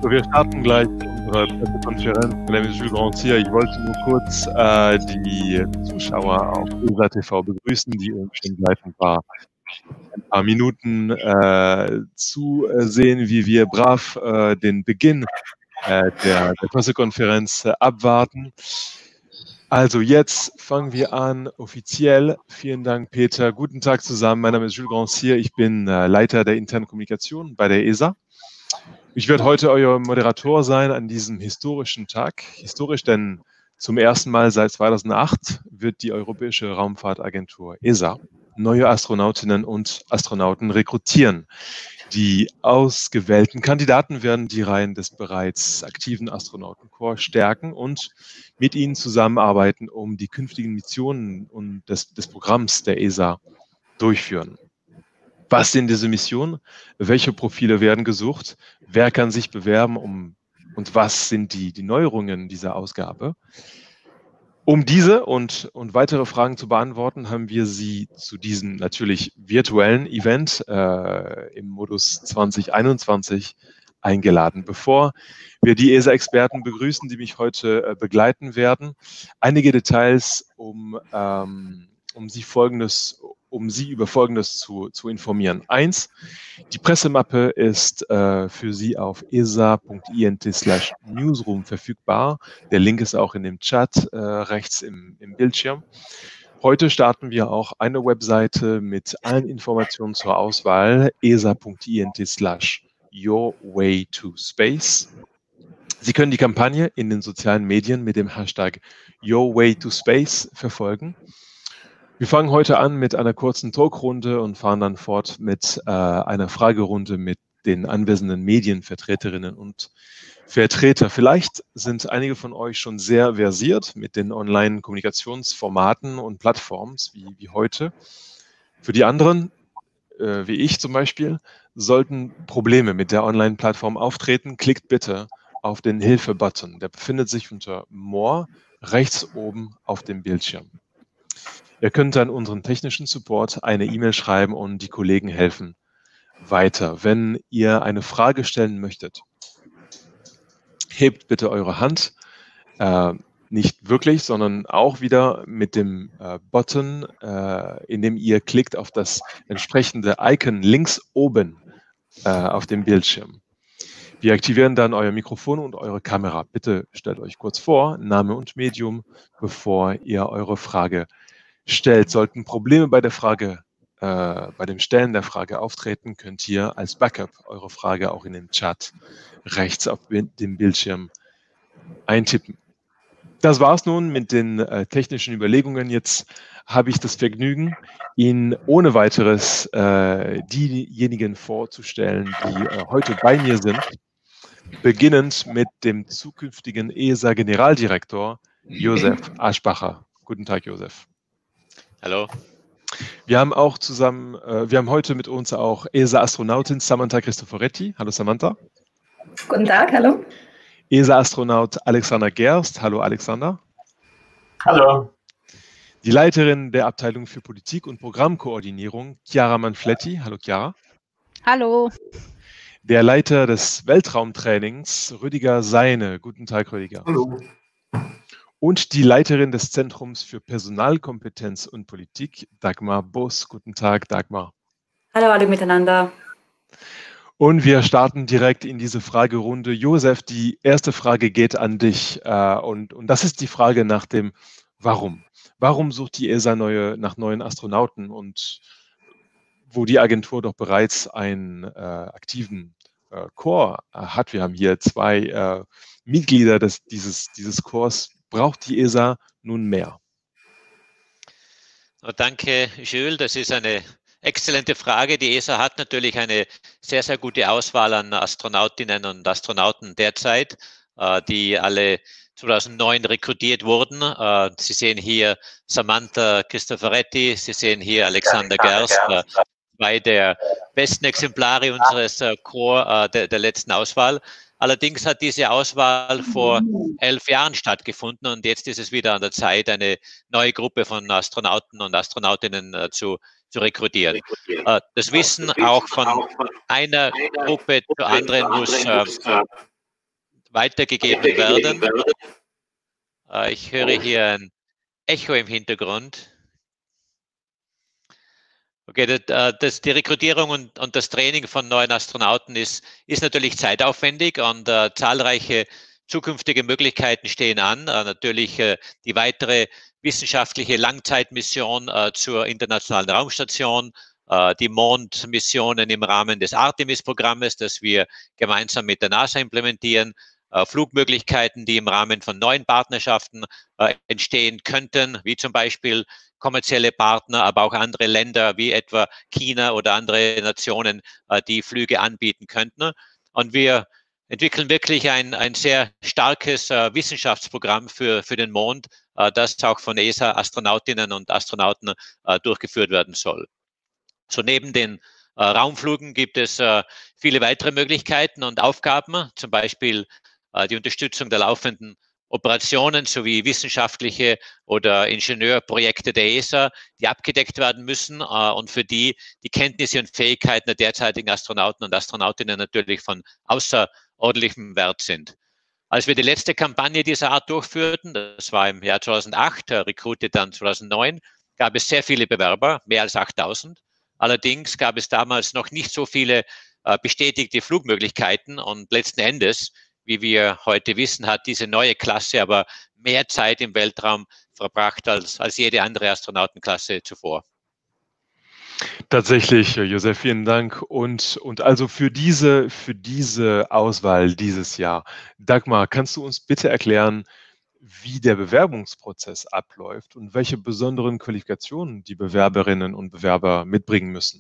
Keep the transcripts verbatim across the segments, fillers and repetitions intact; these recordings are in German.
So, wir starten gleich unsere Pressekonferenz. Mein Name ist Jules Grandtier. Ich wollte nur kurz äh, die Zuschauer auf E S A T V begrüßen, die uns schon seit ein paar, ein paar Minuten äh, zusehen, wie wir brav äh, den Beginn äh, der, der Pressekonferenz äh, abwarten. Also jetzt fangen wir an offiziell. Vielen Dank, Peter. Guten Tag zusammen. Mein Name ist Jules Grandtier. Ich bin äh, Leiter der internen Kommunikation bei der E S A. Ich werde heute euer Moderator sein an diesem historischen Tag. Historisch, denn zum ersten Mal seit zweitausendacht wird die Europäische Raumfahrtagentur E S A neue Astronautinnen und Astronauten rekrutieren. Die ausgewählten Kandidaten werden die Reihen des bereits aktiven Astronautenkorps stärken und mit ihnen zusammenarbeiten, um die künftigen Missionen und des, des Programms der E S A durchführen. Was sind diese Missionen? Welche Profile werden gesucht? Wer kann sich bewerben? Um, und was sind die, die Neuerungen dieser Ausgabe? Um diese und, und weitere Fragen zu beantworten, haben wir Sie zu diesem natürlich virtuellen Event äh, im Modus zwanzig einundzwanzig eingeladen. Bevor wir die E S A-Experten begrüßen, die mich heute äh, begleiten werden, einige Details, um, ähm, um Sie Folgendes um Sie über Folgendes zu, zu informieren. Eins, die Pressemappe ist äh, für Sie auf e s a punkt i n t slash newsroom verfügbar. Der Link ist auch in dem Chat äh, rechts im, im Bildschirm. Heute starten wir auch eine Webseite mit allen Informationen zur Auswahl, e s a punkt i n t slash your way to space. Sie können die Kampagne in den sozialen Medien mit dem Hashtag your way to space verfolgen. Wir fangen heute an mit einer kurzen Talkrunde und fahren dann fort mit äh, einer Fragerunde mit den anwesenden Medienvertreterinnen und Vertreter. Vielleicht sind einige von euch schon sehr versiert mit den Online-Kommunikationsformaten und Plattformen wie, wie heute. Für die anderen, äh, wie ich zum Beispiel, sollten Probleme mit der Online-Plattform auftreten, klickt bitte auf den Hilfe-Button. Der befindet sich unter More rechts oben auf dem Bildschirm. Ihr könnt dann unseren technischen Support eine E-Mail schreiben und die Kollegen helfen weiter. Wenn ihr eine Frage stellen möchtet, hebt bitte eure Hand, äh, nicht wirklich, sondern auch wieder mit dem äh, Button, äh, in dem ihr klickt auf das entsprechende Icon links oben äh, auf dem Bildschirm. Wir aktivieren dann euer Mikrofon und eure Kamera. Bitte stellt euch kurz vor, Name und Medium, bevor ihr eure Frage stellt. Sollten Probleme bei der Frage, äh, bei dem Stellen der Frage auftreten, könnt ihr als Backup eure Frage auch in den Chat rechts auf dem Bildschirm eintippen. Das war's nun mit den äh, technischen Überlegungen. Jetzt habe ich das Vergnügen, Ihnen ohne weiteres äh, diejenigen vorzustellen, die äh, heute bei mir sind, beginnend mit dem zukünftigen E S A-Generaldirektor Josef Aschbacher. Guten Tag, Josef. Hallo. Wir haben auch zusammen, äh, wir haben heute mit uns auch E S A-Astronautin Samantha Cristoforetti. Hallo Samantha. Guten Tag, hallo. E S A-Astronaut Alexander Gerst. Hallo Alexander. Hallo. Die Leiterin der Abteilung für Politik und Programmkoordinierung, Chiara Manfletti. Hallo Chiara. Hallo. Der Leiter des Weltraumtrainings, Rüdiger Seine. Guten Tag, Rüdiger. Hallo. Und die Leiterin des Zentrums für Personalkompetenz und Politik, Dagmar Boos. Guten Tag, Dagmar. Hallo alle miteinander. Und wir starten direkt in diese Fragerunde. Josef, die erste Frage geht an dich. Äh, und, und das ist die Frage nach dem Warum. Warum sucht die E S A neue, nach neuen Astronauten und wo die Agentur doch bereits einen äh, aktiven äh, Korps äh, hat? Wir haben hier zwei äh, Mitglieder des, dieses, dieses Korps. Braucht die E S A nun mehr? Danke, Jules. Das ist eine exzellente Frage. Die E S A hat natürlich eine sehr, sehr gute Auswahl an Astronautinnen und Astronauten derzeit, die alle zweitausendneun rekrutiert wurden. Sie sehen hier Samantha Cristoforetti, Sie sehen hier Alexander Gerst, zwei der besten Exemplare unseres Corps der, der letzten Auswahl. Allerdings hat diese Auswahl vor elf Jahren stattgefunden und jetzt ist es wieder an der Zeit, eine neue Gruppe von Astronauten und Astronautinnen äh, zu, zu rekrutieren. Äh, das Wissen auch von einer Gruppe zur anderen muss äh, weitergegeben werden. Äh, ich höre hier ein Echo im Hintergrund. Okay, das, das, die Rekrutierung und, und das Training von neuen Astronauten ist, ist natürlich zeitaufwendig und äh, zahlreiche zukünftige Möglichkeiten stehen an. Äh, natürlich äh, die weitere wissenschaftliche Langzeitmission äh, zur Internationalen Raumstation, äh, die Mondmissionen im Rahmen des Artemis-Programmes, das wir gemeinsam mit der NASA implementieren, äh, Flugmöglichkeiten, die im Rahmen von neuen Partnerschaften äh, entstehen könnten, wie zum Beispiel kommerzielle Partner, aber auch andere Länder wie etwa China oder andere Nationen, äh, die Flüge anbieten könnten. Und wir entwickeln wirklich ein, ein sehr starkes äh, Wissenschaftsprogramm für, für den Mond, äh, das auch von E S A-Astronautinnen und Astronauten äh, durchgeführt werden soll. So neben den äh, Raumflügen gibt es äh, viele weitere Möglichkeiten und Aufgaben, zum Beispiel äh, die Unterstützung der laufenden Operationen sowie wissenschaftliche oder Ingenieurprojekte der E S A, die abgedeckt werden müssen äh, und für die die Kenntnisse und Fähigkeiten der derzeitigen Astronauten und Astronautinnen natürlich von außerordentlichem Wert sind. Als wir die letzte Kampagne dieser Art durchführten, das war im Jahr zweitausendacht, äh, Recruited dann zweitausendneun, gab es sehr viele Bewerber, mehr als achttausend. Allerdings gab es damals noch nicht so viele äh, bestätigte Flugmöglichkeiten und letzten Endes, wie wir heute wissen, hat diese neue Klasse aber mehr Zeit im Weltraum verbracht als, als jede andere Astronautenklasse zuvor. Tatsächlich, Josef, vielen Dank. Und, und also für diese, für diese Auswahl dieses Jahr, Dagmar, kannst du uns bitte erklären, wie der Bewerbungsprozess abläuft und welche besonderen Qualifikationen die Bewerberinnen und Bewerber mitbringen müssen?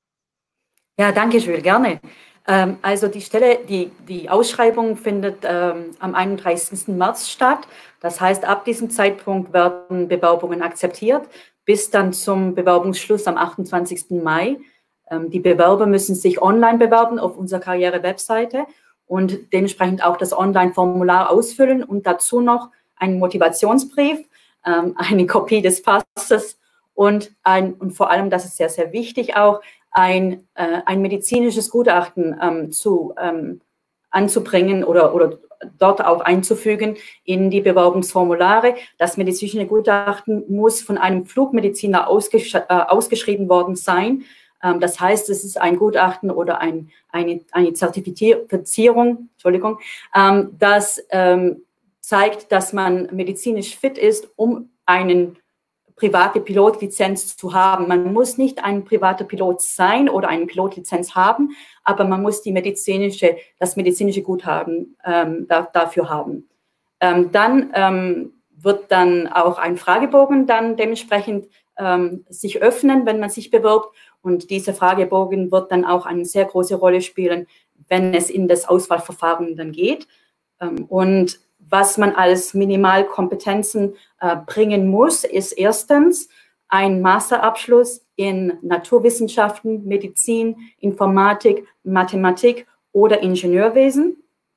Ja, danke schön, gerne. Ähm, also die Stelle, die, die Ausschreibung findet ähm, am einunddreißigsten März statt. Das heißt, ab diesem Zeitpunkt werden Bewerbungen akzeptiert, bis dann zum Bewerbungsschluss am achtundzwanzigsten Mai. Ähm, die Bewerber müssen sich online bewerben auf unserer Karriere-Webseite und dementsprechend auch das Online-Formular ausfüllen und dazu noch einen Motivationsbrief, ähm, eine Kopie des Passes und, ein, und vor allem, das ist sehr, sehr wichtig auch, ein, äh, ein medizinisches Gutachten ähm, zu, ähm, anzubringen oder, oder dort auch einzufügen in die Bewerbungsformulare. Das medizinische Gutachten muss von einem Flugmediziner ausgesch äh, ausgeschrieben worden sein. Ähm, das heißt, es ist ein Gutachten oder ein, eine, eine Zertifizierung, Entschuldigung, ähm, das ähm, zeigt, dass man medizinisch fit ist, um einen private Pilotlizenz zu haben. Man muss nicht ein privater Pilot sein oder eine Pilotlizenz haben, aber man muss die medizinische, das medizinische Guthaben ähm, da, dafür haben. Ähm, dann ähm, wird dann auch ein Fragebogen dann dementsprechend ähm, sich öffnen, wenn man sich bewirbt. Und dieser Fragebogen wird dann auch eine sehr große Rolle spielen, wenn es in das Auswahlverfahren dann geht. Ähm, und was man als Minimalkompetenzen äh, bringen muss, ist erstens ein Masterabschluss in Naturwissenschaften, Medizin, Informatik, Mathematik oder Ingenieurwesen.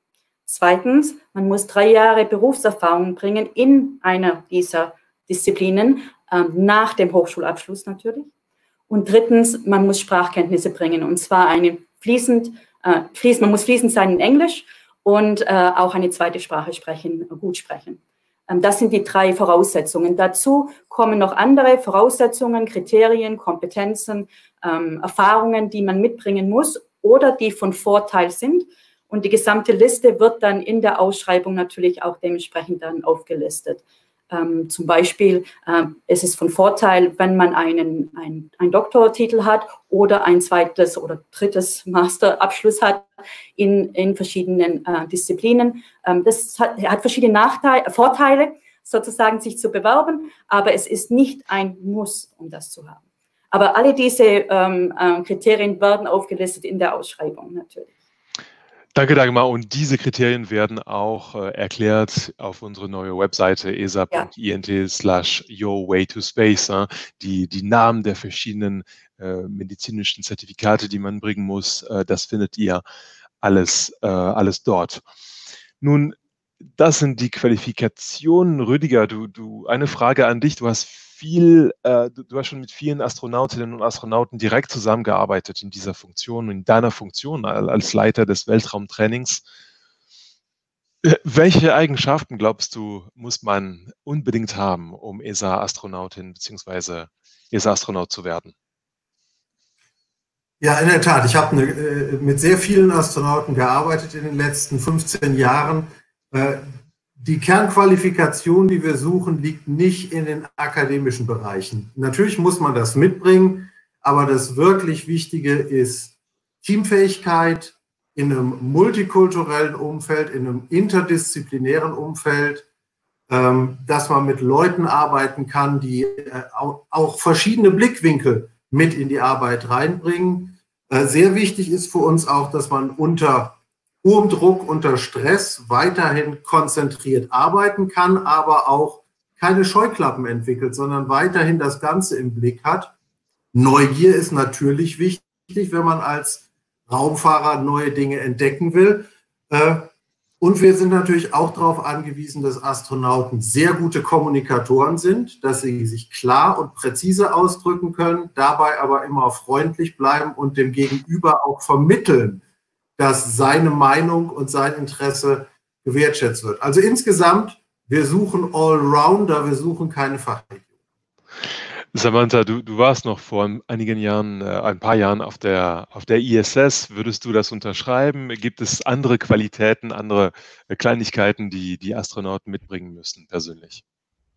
Zweitens, man muss drei Jahre Berufserfahrung bringen in einer dieser Disziplinen, äh, nach dem Hochschulabschluss natürlich. Und drittens, man muss Sprachkenntnisse bringen, und zwar eine fließend, äh, fließend man muss fließend sein in Englisch und äh, auch eine zweite Sprache sprechen, gut sprechen. Ähm, das sind die drei Voraussetzungen. Dazu kommen noch andere Voraussetzungen, Kriterien, Kompetenzen, ähm, Erfahrungen, die man mitbringen muss oder die von Vorteil sind. Und die gesamte Liste wird dann in der Ausschreibung natürlich auch dementsprechend dann aufgelistet. Ähm, zum Beispiel ähm, es ist von Vorteil, wenn man einen, einen, einen Doktortitel hat oder ein zweites oder drittes Masterabschluss hat in, in verschiedenen äh, Disziplinen. Ähm, das hat, hat verschiedene Nachteile, Vorteile, sozusagen sich zu bewerben, aber es ist nicht ein Muss, um das zu haben. Aber alle diese ähm, äh, Kriterien werden aufgelistet in der Ausschreibung natürlich. Danke, Dagmar. Und diese Kriterien werden auch äh, erklärt auf unsere neue Webseite e s a punkt i n t slash your way to space. Äh, die, die Namen der verschiedenen äh, medizinischen Zertifikate, die man bringen muss, äh, das findet ihr alles, äh, alles dort. Nun, das sind die Qualifikationen. Rüdiger, du, du, eine Frage an dich. Du hast viel, äh, du, du hast schon mit vielen Astronautinnen und Astronauten direkt zusammengearbeitet in dieser Funktion, in deiner Funktion als Leiter des Weltraumtrainings. Welche Eigenschaften, glaubst du, muss man unbedingt haben, um E S A-Astronautin bzw. E S A-Astronaut zu werden? Ja, in der Tat. Ich habe äh, mit sehr vielen Astronauten gearbeitet in den letzten fünfzehn Jahren. Äh, die Kernqualifikation, die wir suchen, liegt nicht in den akademischen Bereichen. Natürlich muss man das mitbringen, aber das wirklich Wichtige ist Teamfähigkeit in einem multikulturellen Umfeld, in einem interdisziplinären Umfeld, ähm, dass man mit Leuten arbeiten kann, die äh, auch, auch verschiedene Blickwinkel mit in die Arbeit reinbringen. Äh, sehr wichtig ist für uns auch, dass man unter hohem Druck, unter Stress weiterhin konzentriert arbeiten kann, aber auch keine Scheuklappen entwickelt, sondern weiterhin das Ganze im Blick hat. Neugier ist natürlich wichtig, wenn man als Raumfahrer neue Dinge entdecken will. Und wir sind natürlich auch darauf angewiesen, dass Astronauten sehr gute Kommunikatoren sind, dass sie sich klar und präzise ausdrücken können, dabei aber immer freundlich bleiben und dem Gegenüber auch vermitteln, dass seine Meinung und sein Interesse gewertschätzt wird. Also insgesamt, wir suchen Allrounder, wir suchen keine Fachidioten. Samantha, du, du warst noch vor einigen Jahren, äh, ein paar Jahren auf der, auf der I S S. Würdest du das unterschreiben? Gibt es andere Qualitäten, andere äh, Kleinigkeiten, die die Astronauten mitbringen müssen, persönlich?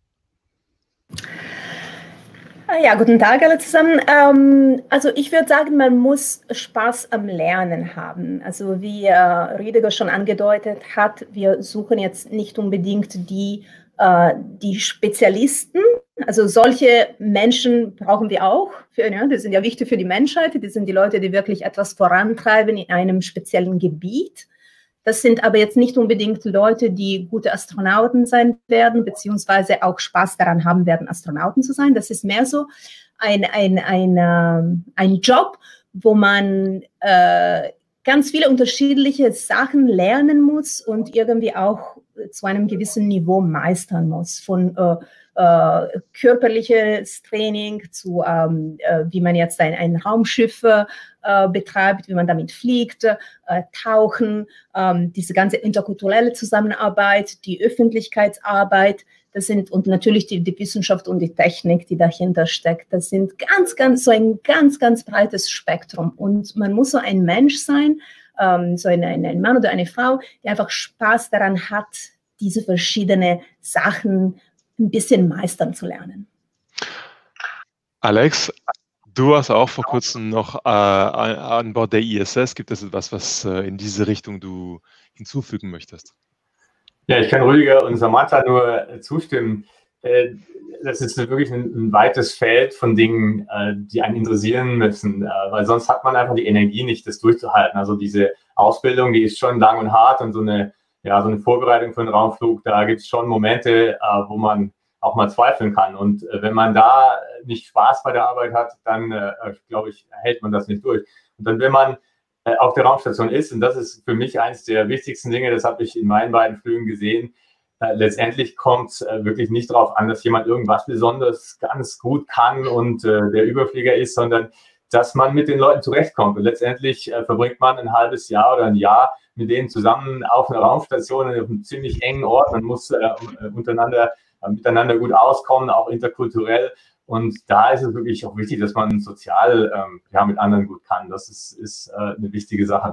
Ja, guten Tag alle zusammen. Ähm, also ich würde sagen, man muss Spaß am Lernen haben. Also wie äh, Rüdiger schon angedeutet hat, wir suchen jetzt nicht unbedingt die, äh, die Spezialisten. Also solche Menschen brauchen wir auch. Für, ja, die sind ja wichtig für die Menschheit. Die sind die Leute, die wirklich etwas vorantreiben in einem speziellen Gebiet. Das sind aber jetzt nicht unbedingt Leute, die gute Astronauten sein werden, beziehungsweise auch Spaß daran haben werden, Astronauten zu sein. Das ist mehr so ein, ein, ein, äh, ein Job, wo man äh, ganz viele unterschiedliche Sachen lernen muss und irgendwie auch zu einem gewissen Niveau meistern muss. Von äh, äh, körperliches Training zu, ähm, äh, wie man jetzt ein, ein Raumschiff äh, betreibt, wie man damit fliegt, äh, Tauchen, ähm, diese ganze interkulturelle Zusammenarbeit, die Öffentlichkeitsarbeit, das sind, und natürlich die, die Wissenschaft und die Technik, die dahinter steckt. Das sind ganz, ganz, so ein ganz, ganz breites Spektrum. Und man muss so ein Mensch sein, ähm, so ein, ein Mann oder eine Frau, die einfach Spaß daran hat, diese verschiedenen Sachen ein bisschen meistern zu lernen. Alex, du warst auch vor kurzem noch äh, an Bord der I S S. Gibt es etwas, was äh, in diese Richtung du hinzufügen möchtest? Ja, ich kann Rüdiger und Samantha nur zustimmen. Äh, das ist wirklich ein, ein weites Feld von Dingen, äh, die einen interessieren müssen, äh, weil sonst hat man einfach die Energie nicht, das durchzuhalten. Also diese Ausbildung, die ist schon lang und hart, und so eine Ja, so eine Vorbereitung für einen Raumflug, da gibt es schon Momente, äh, wo man auch mal zweifeln kann. Und äh, wenn man da nicht Spaß bei der Arbeit hat, dann, äh, glaube ich, hält man das nicht durch. Und dann, wenn man äh, auf der Raumstation ist, und das ist für mich eines der wichtigsten Dinge, das habe ich in meinen beiden Flügen gesehen, äh, letztendlich kommt es äh, wirklich nicht darauf an, dass jemand irgendwas besonders ganz gut kann und äh, der Überflieger ist, sondern dass man mit den Leuten zurechtkommt. Und letztendlich äh, verbringt man ein halbes Jahr oder ein Jahr mit denen zusammen auf einer Raumstation auf einem ziemlich engen Ort. Man muss äh, untereinander, äh, miteinander gut auskommen, auch interkulturell. Und da ist es wirklich auch wichtig, dass man sozial ähm, ja, mit anderen gut kann. Das ist, ist äh, eine wichtige Sache.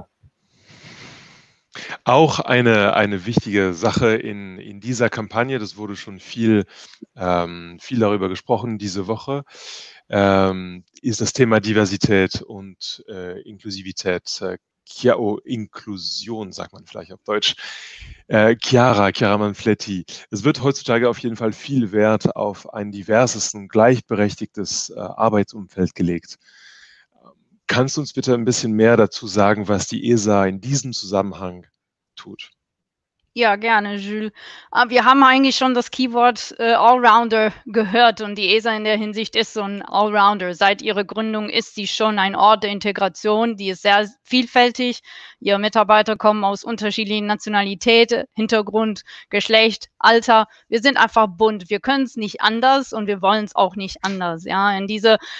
Auch eine, eine wichtige Sache in, in dieser Kampagne, das wurde schon viel, ähm, viel darüber gesprochen diese Woche, ähm, ist das Thema Diversität und äh, Inklusivität. Äh, Oh, Inklusion, sagt man vielleicht auf Deutsch. Äh, Chiara, Chiara Manfletti. Es wird heutzutage auf jeden Fall viel Wert auf ein diverses und gleichberechtigtes äh, Arbeitsumfeld gelegt. Kannst du uns bitte ein bisschen mehr dazu sagen, was die E S A in diesem Zusammenhang tut? Ja, gerne, Jules. Wir haben eigentlich schon das Keyword äh, Allrounder gehört, und die E S A in der Hinsicht ist so ein Allrounder. Seit ihrer Gründung ist sie schon ein Ort der Integration, die ist sehr vielfältig. Ihre Mitarbeiter kommen aus unterschiedlichen Nationalitäten, Hintergrund, Geschlecht, Alter. Wir sind einfach bunt. Wir können es nicht anders und wir wollen es auch nicht anders. Ja, in diese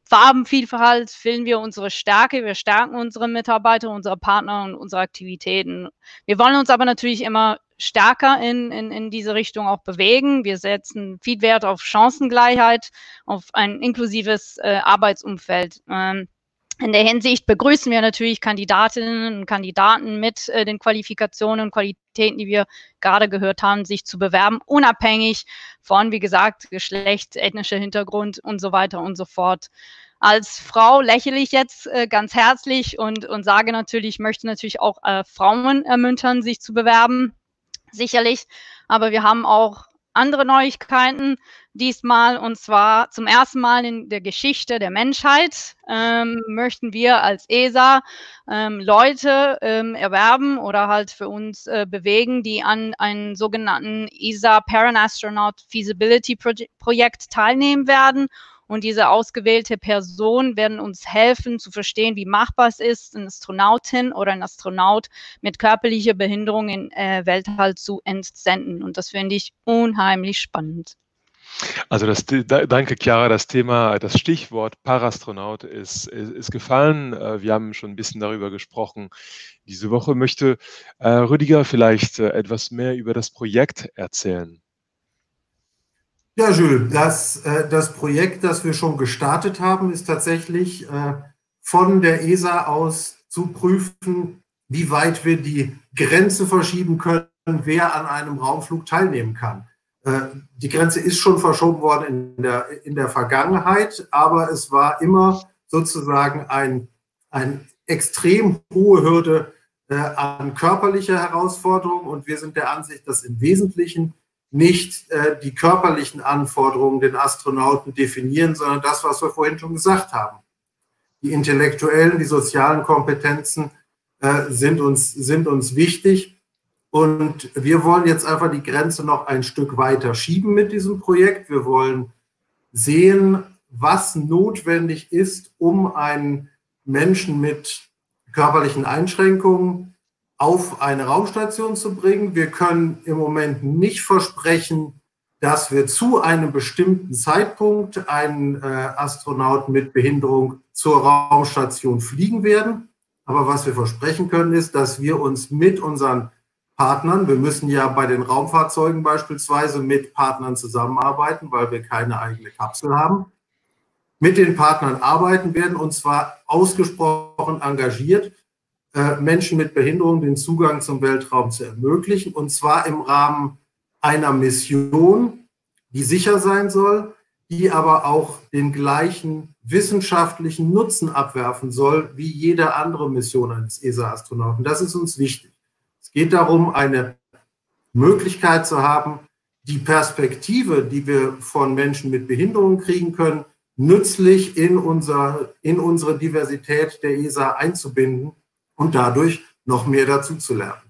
Farbenvielfalt finden wir unsere Stärke. Wir stärken unsere Mitarbeiter, unsere Partner und unsere Aktivitäten. Wir wollen uns aber natürlich immer stärker in, in, in diese Richtung auch bewegen. Wir setzen viel Wert auf Chancengleichheit, auf ein inklusives äh, Arbeitsumfeld. Ähm, In der Hinsicht begrüßen wir natürlich Kandidatinnen und Kandidaten mit äh, den Qualifikationen und Qualitäten, die wir gerade gehört haben, sich zu bewerben, unabhängig von, wie gesagt, Geschlecht, ethnischer Hintergrund und so weiter und so fort. Als Frau lächle ich jetzt äh, ganz herzlich und, und sage natürlich, ich möchte natürlich auch äh, Frauen ermuntern, sich zu bewerben, sicherlich. Aber wir haben auch andere Neuigkeiten diesmal, und zwar zum ersten Mal in der Geschichte der Menschheit ähm, möchten wir als E S A ähm, Leute ähm, erwerben oder halt für uns äh, bewegen, die an einem sogenannten E S A Paranastronaut Feasibility Projekt teilnehmen werden. Und diese ausgewählte Personen werden uns helfen zu verstehen, wie machbar es ist, eine Astronautin oder ein Astronaut mit körperlicher Behinderung in äh, Weltall zu entsenden. Und das finde ich unheimlich spannend. Also das, danke, Chiara. Das Thema, das Stichwort Parastronaut ist, ist, ist gefallen. Wir haben schon ein bisschen darüber gesprochen. Diese Woche möchte äh, Rüdiger vielleicht äh, etwas mehr über das Projekt erzählen. Ja, Jules, das, äh, das Projekt, das wir schon gestartet haben, ist tatsächlich äh, von der E S A aus zu prüfen, wie weit wir die Grenze verschieben können, wer an einem Raumflug teilnehmen kann. Äh, die Grenze ist schon verschoben worden in der, in der Vergangenheit, aber es war immer sozusagen ein, ein extrem hohe Hürde äh, an körperlicher Herausforderung, und wir sind der Ansicht, dass im Wesentlichen nicht äh, die körperlichen Anforderungen den Astronauten definieren, sondern das, was wir vorhin schon gesagt haben. Die intellektuellen, die sozialen Kompetenzen äh, sind uns, sind uns wichtig, und wir wollen jetzt einfach die Grenze noch ein Stück weiter schieben mit diesem Projekt. Wir wollen sehen, was notwendig ist, um einen Menschen mit körperlichen Einschränkungen auf eine Raumstation zu bringen. Wir können im Moment nicht versprechen, dass wir zu einem bestimmten Zeitpunkt einen äh, Astronauten mit Behinderung zur Raumstation fliegen werden. Aber was wir versprechen können, ist, dass wir uns mit unseren Partnern, wir müssen ja bei den Raumfahrzeugen beispielsweise mit Partnern zusammenarbeiten, weil wir keine eigene Kapsel haben, mit den Partnern arbeiten werden, und zwar ausgesprochen engagiert, Menschen mit Behinderung den Zugang zum Weltraum zu ermöglichen, und zwar im Rahmen einer Mission, die sicher sein soll, die aber auch den gleichen wissenschaftlichen Nutzen abwerfen soll, wie jede andere Mission eines E S A-Astronauten. Das ist uns wichtig. Es geht darum, eine Möglichkeit zu haben, die Perspektive, die wir von Menschen mit Behinderung kriegen können, nützlich in, unser, in unsere Diversität der E S A einzubinden und dadurch noch mehr dazu zu lernen.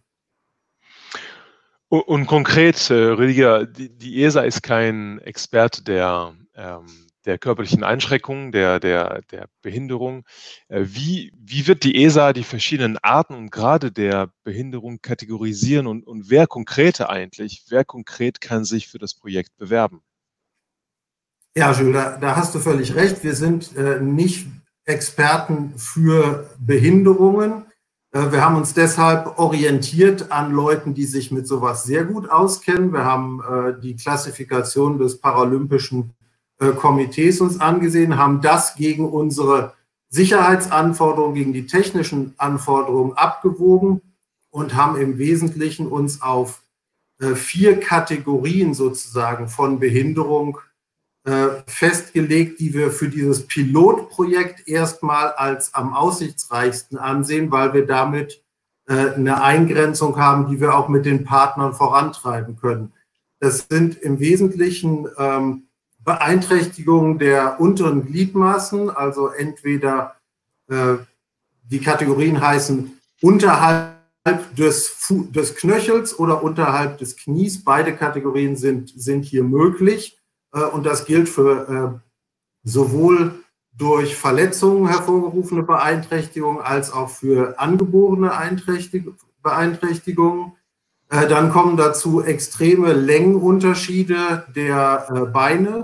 Und, und konkret, äh, Rüdiger, die, die E S A ist kein Experte der, ähm, der körperlichen Einschränkungen, der, der, der Behinderung. Äh, wie, wie wird die E S A die verschiedenen Arten und Grade der Behinderung kategorisieren, und, und wer konkrete eigentlich, wer konkret kann sich für das Projekt bewerben? Ja, Jules, da, da hast du völlig recht. Wir sind äh, nicht Experten für Behinderungen. Wir haben uns deshalb orientiert an Leuten, die sich mit sowas sehr gut auskennen. Wir haben äh, die Klassifikation des Paralympischen äh, Komitees uns angesehen, haben das gegen unsere Sicherheitsanforderungen, gegen die technischen Anforderungen abgewogen und haben im Wesentlichen uns auf äh, vier Kategorien sozusagen von Behinderung äh, festgelegt, die wir für dieses Pilotprojekt erstmal als am aussichtsreichsten ansehen, weil wir damit äh, eine Eingrenzung haben, die wir auch mit den Partnern vorantreiben können. Das sind im Wesentlichen ähm, Beeinträchtigungen der unteren Gliedmaßen, also entweder äh, die Kategorien heißen unterhalb des, Fu des Knöchels oder unterhalb des Knies. Beide Kategorien sind, sind hier möglich. Und das gilt für äh, sowohl durch Verletzungen hervorgerufene Beeinträchtigungen als auch für angeborene Beeinträchtigungen. Äh, dann kommen dazu extreme Längenunterschiede der äh, Beine.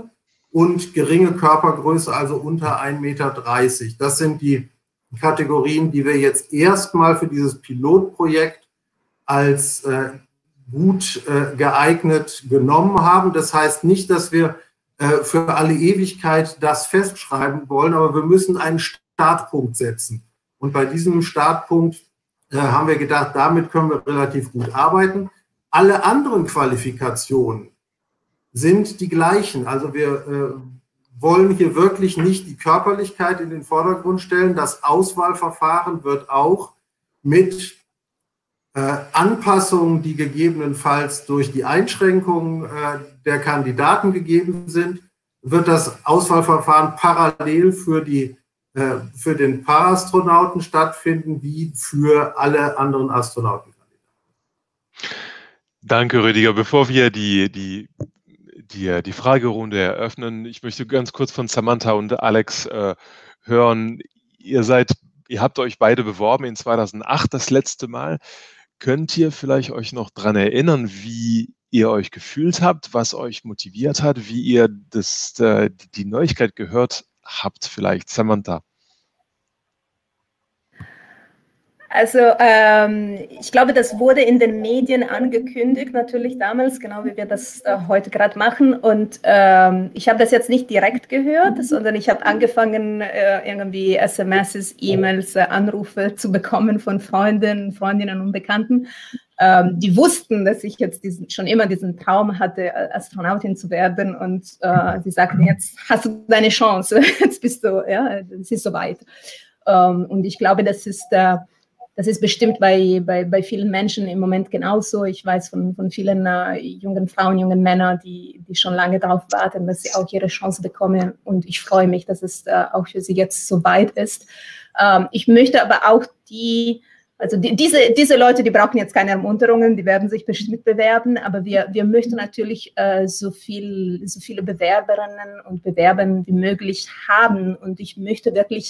und geringe Körpergröße, also unter ein Meter dreißig. Das sind die Kategorien, die wir jetzt erstmal für dieses Pilotprojekt als äh, gut äh, geeignet genommen haben. Das heißt nicht, dass wir äh, für alle Ewigkeit das festschreiben wollen, aber wir müssen einen Startpunkt setzen. Und bei diesem Startpunkt äh, haben wir gedacht, damit können wir relativ gut arbeiten. Alle anderen Qualifikationen sind die gleichen. Also wir äh, wollen hier wirklich nicht die Körperlichkeit in den Vordergrund stellen. Das Auswahlverfahren wird auch mit äh, Anpassungen, die gegebenenfalls durch die Einschränkungen äh, der Kandidaten gegeben sind, wird das Auswahlverfahren parallel für, die, äh, für den Paarastronauten stattfinden, wie für alle anderen Astronautenkandidaten. Danke, Rüdiger. Bevor wir die, die Die, die Fragerunde eröffnen. Ich möchte ganz kurz von Samantha und Alex äh, hören. Ihr seid, ihr habt euch beide beworben in zweitausendacht das letzte Mal. Könnt ihr vielleicht euch noch daran erinnern, wie ihr euch gefühlt habt, was euch motiviert hat, wie ihr das, äh, die Neuigkeit gehört habt, vielleicht Samantha? Also ähm, ich glaube, das wurde in den Medien angekündigt, natürlich damals, genau wie wir das äh, heute gerade machen. Und ähm, ich habe das jetzt nicht direkt gehört, sondern ich habe angefangen, äh, irgendwie S M S, E-Mails, äh, Anrufe zu bekommen von Freunden, Freundinnen und Bekannten. Ähm, die wussten, dass ich jetzt diesen, schon immer diesen Traum hatte, Astronautin zu werden. Und äh, sie sagten, jetzt hast du deine Chance, jetzt bist du, ja, es ist soweit. Ähm, und ich glaube, das ist äh, Das ist bestimmt bei, bei, bei vielen Menschen im Moment genauso. Ich weiß von, von vielen äh, jungen Frauen, jungen Männern, die, die schon lange darauf warten, dass sie auch ihre Chance bekommen. Und ich freue mich, dass es äh, auch für sie jetzt so weit ist. Ähm, ich möchte aber auch die, also die, diese, diese Leute, die brauchen jetzt keine Ermunterungen, die werden sich bestimmt bewerben. Aber wir, wir möchten natürlich äh, so, viel, so viele Bewerberinnen und Bewerber wie möglich haben. Und ich möchte wirklich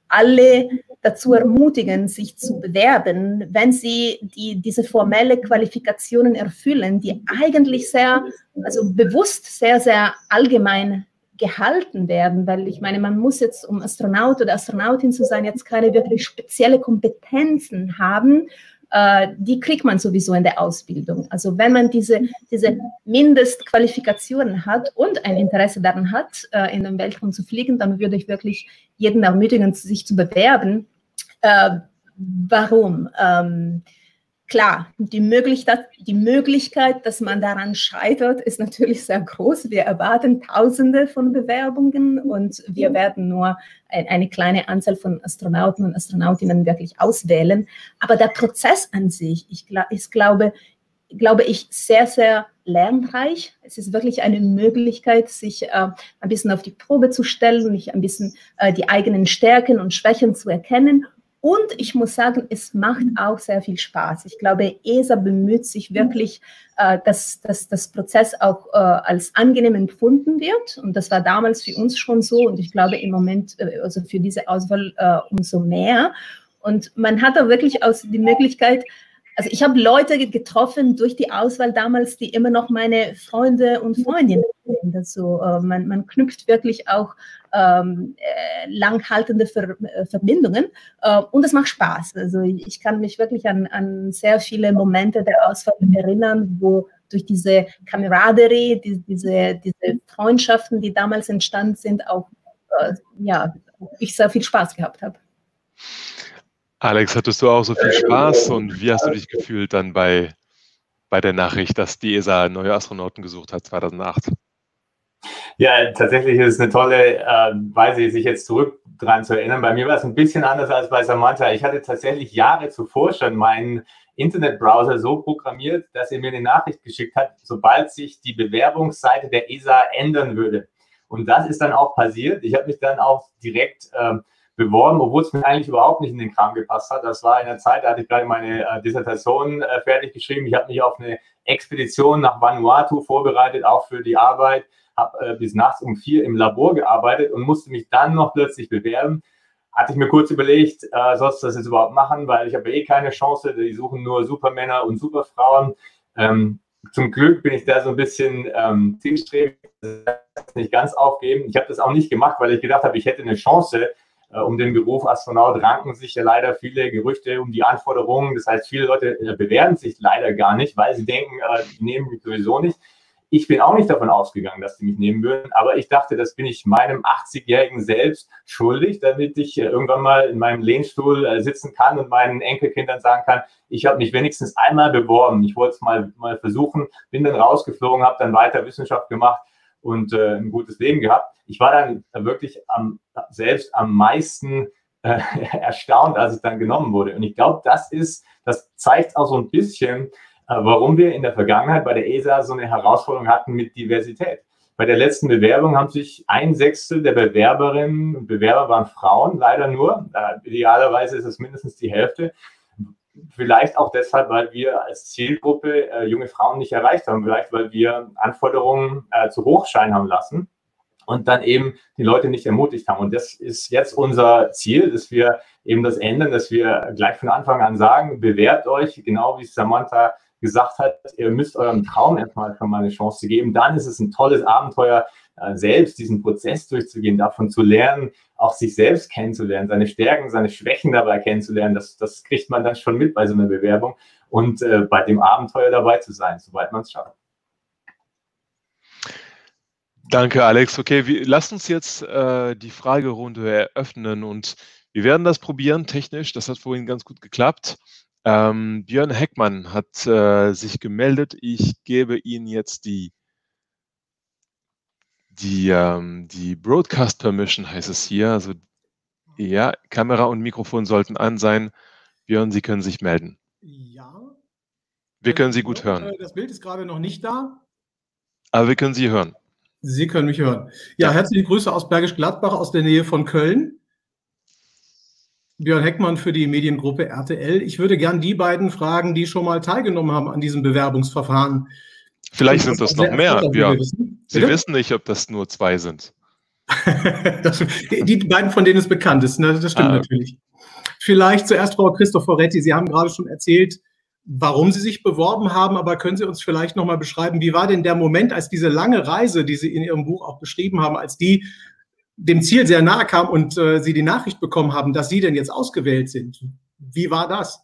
alle dazu ermutigen, sich zu bewerben, wenn sie die, diese formelle Qualifikationen erfüllen, die eigentlich sehr, also bewusst sehr, sehr allgemein gehalten werden, weil ich meine, man muss jetzt, um Astronaut oder Astronautin zu sein, jetzt keine wirklich spezielle Kompetenzen haben, äh, die kriegt man sowieso in der Ausbildung. Also wenn man diese, diese Mindestqualifikationen hat und ein Interesse daran hat, äh, in den Weltraum zu fliegen, dann würde ich wirklich jeden ermutigen, sich zu bewerben. Äh, warum? Ähm, klar, die Möglichkeit, die Möglichkeit, dass man daran scheitert, ist natürlich sehr groß. Wir erwarten Tausende von Bewerbungen und wir werden nur ein, eine kleine Anzahl von Astronauten und Astronautinnen wirklich auswählen. Aber der Prozess an sich, ich, ich glaube, glaube ich, sehr, sehr lernreich. Es ist wirklich eine Möglichkeit, sich äh, ein bisschen auf die Probe zu stellen, nicht ein bisschen äh, die eigenen Stärken und Schwächen zu erkennen. Und ich muss sagen, es macht auch sehr viel Spaß. Ich glaube, E S A bemüht sich wirklich, äh, dass, dass das Prozess auch äh, als angenehm empfunden wird. Und das war damals für uns schon so. Und ich glaube im Moment, äh, also für diese Auswahl äh, umso mehr. Und man hat da wirklich auch die Möglichkeit, also ich habe Leute getroffen durch die Auswahl damals, die immer noch meine Freunde und Freundinnen sind. Also äh, man, man knüpft wirklich auch ähm, äh, langhaltende Ver äh, Verbindungen äh, und es macht Spaß. Also ich, ich kann mich wirklich an, an sehr viele Momente der Auswahl erinnern, wo durch diese Camaraderie, die, diese, diese Freundschaften, die damals entstanden sind, auch äh, ja, ich sehr viel Spaß gehabt habe. Alex, hattest du auch so viel Spaß und wie hast du dich gefühlt dann bei, bei der Nachricht, dass die E S A neue Astronauten gesucht hat zweitausendacht? Ja, tatsächlich ist es eine tolle äh, Weise, sich jetzt zurück dran zu erinnern. Bei mir war es ein bisschen anders als bei Samantha. Ich hatte tatsächlich Jahre zuvor schon meinen Internetbrowser so programmiert, dass er mir eine Nachricht geschickt hat, sobald sich die Bewerbungsseite der E S A ändern würde. Und das ist dann auch passiert. Ich habe mich dann auch direkt äh, beworben, obwohl es mir eigentlich überhaupt nicht in den Kram gepasst hat. Das war in der Zeit, da hatte ich gerade meine äh, Dissertation äh, fertig geschrieben. Ich habe mich auf eine Expedition nach Vanuatu vorbereitet, auch für die Arbeit. Habe äh, bis nachts um vier im Labor gearbeitet und musste mich dann noch plötzlich bewerben. Hatte ich mir kurz überlegt, äh, sollst du das jetzt überhaupt machen, weil ich habe eh keine Chance. Die suchen nur Supermänner und Superfrauen. Ähm, zum Glück bin ich da so ein bisschen ähm, zielstrebig, nicht ganz aufgeben. Ich habe das auch nicht gemacht, weil ich gedacht habe, ich hätte eine Chance äh, um den Beruf Astronaut. Ranken sich ja leider viele Gerüchte um die Anforderungen. Das heißt, viele Leute äh, bewerben sich leider gar nicht, weil sie denken, äh, die nehmen mich sowieso nicht. Ich bin auch nicht davon ausgegangen, dass die mich nehmen würden, aber ich dachte, das bin ich meinem achtzigjährigen Selbst schuldig, damit ich äh, irgendwann mal in meinem Lehnstuhl äh, sitzen kann und meinen Enkelkindern sagen kann, ich habe mich wenigstens einmal beworben, ich wollte es mal, mal versuchen, bin dann rausgeflogen, habe dann weiter Wissenschaft gemacht und äh, ein gutes Leben gehabt. Ich war dann äh, wirklich am, selbst am meisten äh, erstaunt, als ich dann genommen wurde. Und ich glaube, das ist, das zeigt auch so ein bisschen, warum wir in der Vergangenheit bei der E S A so eine Herausforderung hatten mit Diversität. Bei der letzten Bewerbung haben sich ein Sechstel der Bewerberinnen und Bewerber waren Frauen, leider nur. Äh, idealerweise ist es mindestens die Hälfte. Vielleicht auch deshalb, weil wir als Zielgruppe äh, junge Frauen nicht erreicht haben. Vielleicht, weil wir Anforderungen äh, zu hoch scheinen haben lassen und dann eben die Leute nicht ermutigt haben. Und das ist jetzt unser Ziel, dass wir eben das ändern, dass wir gleich von Anfang an sagen, bewerbt euch, genau wie Samantha gesagt hat, ihr müsst eurem Traum erstmal schon mal eine Chance geben. Dann ist es ein tolles Abenteuer, selbst diesen Prozess durchzugehen, davon zu lernen, auch sich selbst kennenzulernen, seine Stärken, seine Schwächen dabei kennenzulernen. Das, das kriegt man dann schon mit bei so einer Bewerbung und äh, bei dem Abenteuer dabei zu sein, soweit man es schafft. Danke, Alex. Okay, wir, lasst uns jetzt äh, die Fragerunde eröffnen und wir werden das probieren technisch. Das hat vorhin ganz gut geklappt. Ähm, Björn Heckmann hat äh, sich gemeldet. Ich gebe Ihnen jetzt die, die, ähm, die Broadcast Permission, heißt es hier. Also ja, Kamera und Mikrofon sollten an sein. Björn, Sie können sich melden. Ja. Wir können Sie gut hören. Das Bild ist gerade noch nicht da. Aber wir können Sie hören. Sie können mich hören. Ja, herzliche Grüße aus Bergisch Gladbach, aus der Nähe von Köln. Björn Heckmann für die Mediengruppe R T L. Ich würde gern die beiden fragen, die schon mal teilgenommen haben an diesem Bewerbungsverfahren. Vielleicht sind das noch mehr, Björn. Sie Bitte? wissen nicht, ob das nur zwei sind. das, die beiden, von denen es bekannt ist, ne? Das stimmt ah. natürlich. Vielleicht zuerst Frau Cristoforetti. Sie haben gerade schon erzählt, warum Sie sich beworben haben, aber können Sie uns vielleicht noch mal beschreiben, wie war denn der Moment, als diese lange Reise, die Sie in Ihrem Buch auch beschrieben haben, als die dem Ziel sehr nahe kam und äh, Sie die Nachricht bekommen haben, dass Sie denn jetzt ausgewählt sind? Wie war das?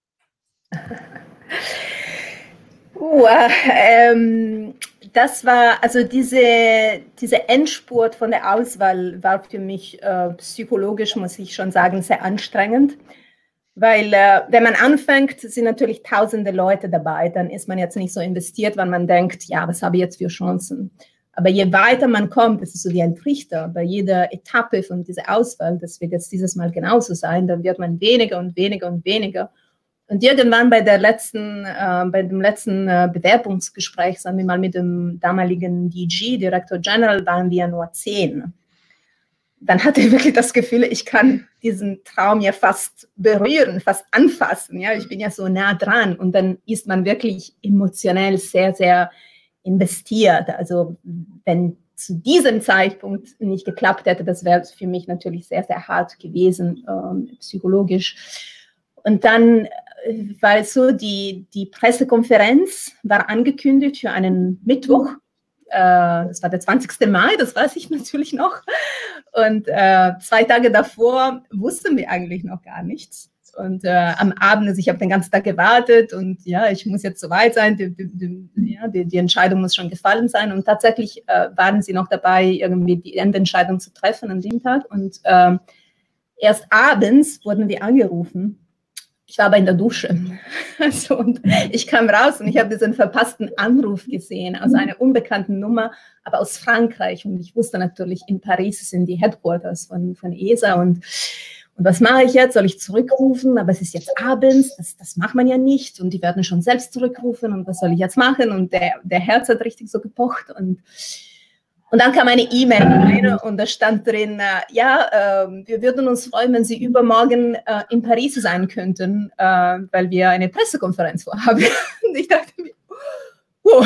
Uh, ähm, das war, also diese, diese Endspurt von der Auswahl war für mich äh, psychologisch, muss ich schon sagen, sehr anstrengend. Weil äh, wenn man anfängt, sind natürlich tausende Leute dabei, dann ist man jetzt nicht so investiert, weil man denkt, ja, was habe ich jetzt für Chancen? Aber je weiter man kommt, das ist so wie ein Trichter, bei jeder Etappe von dieser Auswahl, das wird jetzt dieses Mal genauso sein, dann wird man weniger und weniger und weniger. Und irgendwann bei der letzten, äh, bei dem letzten äh, Bewerbungsgespräch, sagen wir mal mit dem damaligen D G, Director General, waren wir nur zehn. Dann hatte ich wirklich das Gefühl, ich kann diesen Traum ja fast berühren, fast anfassen. Ja, ich bin ja so nah dran. Und dann ist man wirklich emotionell sehr, sehr investiert. Also wenn zu diesem Zeitpunkt nicht geklappt hätte, das wäre für mich natürlich sehr, sehr hart gewesen, ähm, psychologisch. Und dann war es so, die, die Pressekonferenz war angekündigt für einen Mittwoch. Äh, das war der zwanzigste Mai, das weiß ich natürlich noch. Und äh, zwei Tage davor wussten wir eigentlich noch gar nichts. Und äh, am Abend, also ich habe den ganzen Tag gewartet und ja, ich muss jetzt soweit sein, die, die, die, ja, die, die Entscheidung muss schon gefallen sein. Und tatsächlich äh, waren sie noch dabei, irgendwie die Endentscheidung zu treffen an dem Tag. Und äh, erst abends wurden wir angerufen. Ich war aber in der Dusche. Also, und ich kam raus und ich habe diesen verpassten Anruf gesehen aus einer unbekannten Nummer, aber aus Frankreich. Und ich wusste natürlich, in Paris sind die Headquarters von, von E S A. Und Und was mache ich jetzt? Soll ich zurückrufen? Aber es ist jetzt abends, das, das macht man ja nicht. Und die werden schon selbst zurückrufen. Und was soll ich jetzt machen? Und der, der Herz hat richtig so gepocht. Und, und dann kam eine E-Mail rein und da stand drin, äh, ja, äh, wir würden uns freuen, wenn Sie übermorgen äh, in Paris sein könnten, äh, weil wir eine Pressekonferenz vorhaben. Und ich dachte mir, oh,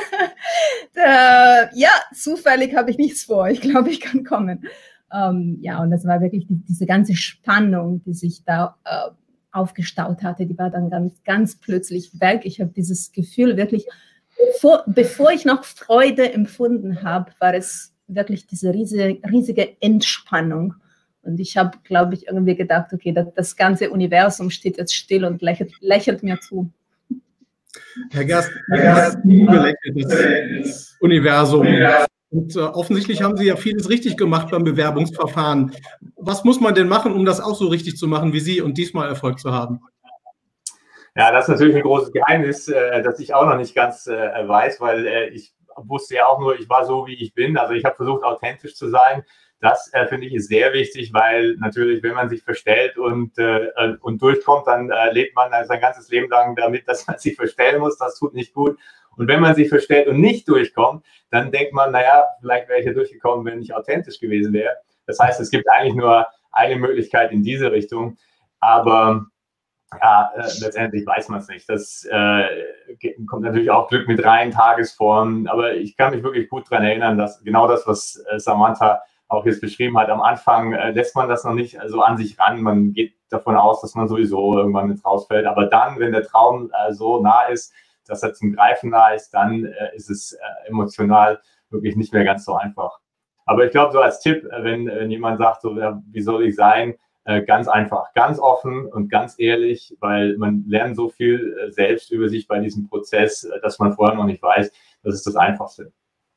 da, ja, zufällig habe ich nichts vor. Ich glaube, ich kann kommen. Um, ja, und das war wirklich die, diese ganze Spannung, die sich da äh, aufgestaut hatte, die war dann ganz, ganz plötzlich weg. Ich habe dieses Gefühl wirklich bevor, bevor ich noch Freude empfunden habe, war es wirklich diese riesige, riesige Entspannung. Und ich habe, glaube ich, irgendwie gedacht, okay, das, das ganze Universum steht jetzt still und lächelt, lächelt mir zu. Herr Gerst, das Universum. Und äh, offensichtlich haben Sie ja vieles richtig gemacht beim Bewerbungsverfahren. Was muss man denn machen, um das auch so richtig zu machen wie Sie und diesmal Erfolg zu haben? Ja, das ist natürlich ein großes Geheimnis, äh, das ich auch noch nicht ganz äh, weiß, weil äh, ich wusste ja auch nur, ich war so, wie ich bin. Also ich habe versucht, authentisch zu sein. Das, äh, finde ich, ist sehr wichtig, weil natürlich, wenn man sich verstellt und, äh, und durchkommt, dann äh, lebt man sein ganzes Leben lang damit, dass man sich verstellen muss. Das tut nicht gut. Und wenn man sich verstellt und nicht durchkommt, dann denkt man, naja, vielleicht wäre ich ja durchgekommen, wenn ich authentisch gewesen wäre. Das heißt, es gibt eigentlich nur eine Möglichkeit in diese Richtung. Aber ja, äh, letztendlich weiß man es nicht. Das äh, kommt natürlich auch Glück mit rein, Tagesform. Aber ich kann mich wirklich gut daran erinnern, dass genau das, was äh, Samantha auch jetzt beschrieben hat, am Anfang äh, lässt man das noch nicht so an sich ran. Man geht davon aus, dass man sowieso irgendwann mit rausfällt. Aber dann, wenn der Traum äh, so nah ist, dass er zum Greifen nah ist, dann äh, ist es äh, emotional wirklich nicht mehr ganz so einfach. Aber ich glaube, so als Tipp, äh, wenn, wenn jemand sagt, so, ja, wie soll ich sein, äh, ganz einfach, ganz offen und ganz ehrlich, weil man lernt so viel äh, selbst über sich bei diesem Prozess, äh, dass man vorher noch nicht weiß. Das ist das Einfachste.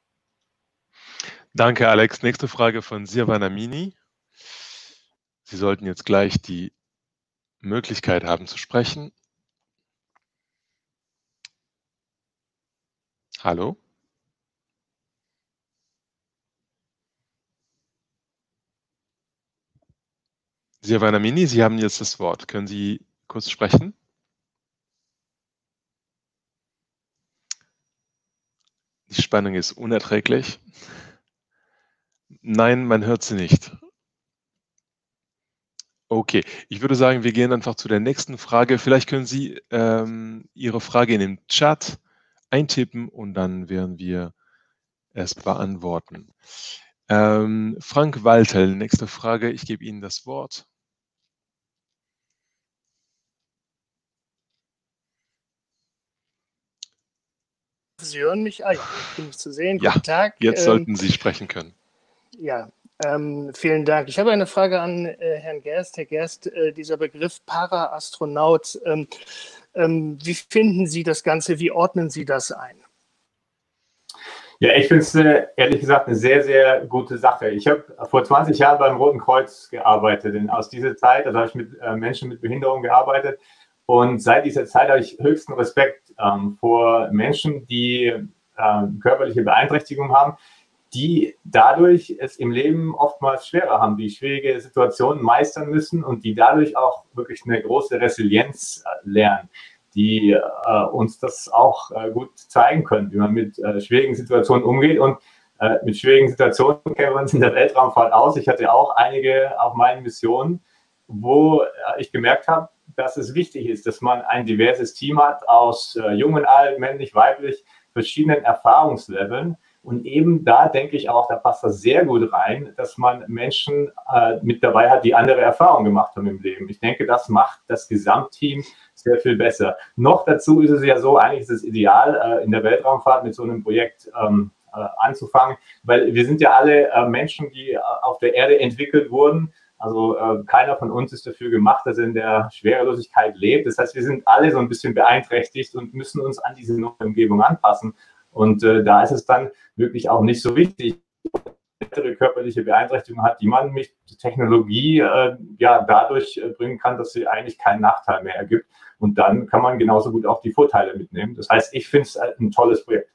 Danke, Alex. Nächste Frage von Sirvana Mini. Sie sollten jetzt gleich die Möglichkeit haben zu sprechen. Hallo? Sirvana Mini, Sie haben jetzt das Wort. Können Sie kurz sprechen? Die Spannung ist unerträglich. Nein, man hört Sie nicht. Okay, ich würde sagen, wir gehen einfach zu der nächsten Frage. Vielleicht können Sie ähm, Ihre Frage in den Chat eintippen und dann werden wir es beantworten. Ähm, Frank Waltel, nächste Frage. Ich gebe Ihnen das Wort. Sie hören mich? Ah ja, ich bin nicht zu sehen. Ja, Guten Tag. Jetzt ähm, sollten Sie sprechen können. Ja, ähm, vielen Dank. Ich habe eine Frage an äh, Herrn Gerst. Herr Gerst, äh, dieser Begriff Para-Astronaut, ähm, ähm, wie finden Sie das Ganze? Wie ordnen Sie das ein? Ja, ich finde es äh, ehrlich gesagt eine sehr, sehr gute Sache. Ich habe vor zwanzig Jahren beim Roten Kreuz gearbeitet. Und aus dieser Zeit, also habe ich mit äh, Menschen mit Behinderung gearbeitet. Und seit dieser Zeit habe ich höchsten Respekt ähm, vor Menschen, die ähm, körperliche Beeinträchtigung haben, die dadurch es im Leben oftmals schwerer haben, die schwierige Situationen meistern müssen und die dadurch auch wirklich eine große Resilienz äh, lernen, die äh, uns das auch äh, gut zeigen können, wie man mit äh, schwierigen Situationen umgeht. Und äh, mit schwierigen Situationen kennen wir uns in der Weltraumfahrt aus. Ich hatte auch einige auf meinen Missionen, wo äh, ich gemerkt habe, dass es wichtig ist, dass man ein diverses Team hat aus äh, jung und alt, männlich, weiblich, verschiedenen Erfahrungsleveln. Und eben da denke ich auch, da passt das sehr gut rein, dass man Menschen äh, mit dabei hat, die andere Erfahrungen gemacht haben im Leben. Ich denke, das macht das Gesamtteam sehr viel besser. Noch dazu ist es ja so, eigentlich ist es ideal, äh, in der Weltraumfahrt mit so einem Projekt ähm, äh, anzufangen, weil wir sind ja alle äh, Menschen, die äh, auf der Erde entwickelt wurden. Also äh, keiner von uns ist dafür gemacht, dass er in der Schwerelosigkeit lebt. Das heißt, wir sind alle so ein bisschen beeinträchtigt und müssen uns an diese neue Umgebung anpassen. Und äh, da ist es dann wirklich auch nicht so wichtig, weitere körperliche Beeinträchtigung hat, die man mit Technologie äh, ja dadurch äh, bringen kann, dass sie eigentlich keinen Nachteil mehr ergibt. Und dann kann man genauso gut auch die Vorteile mitnehmen. Das heißt, ich finde es ein tolles Projekt.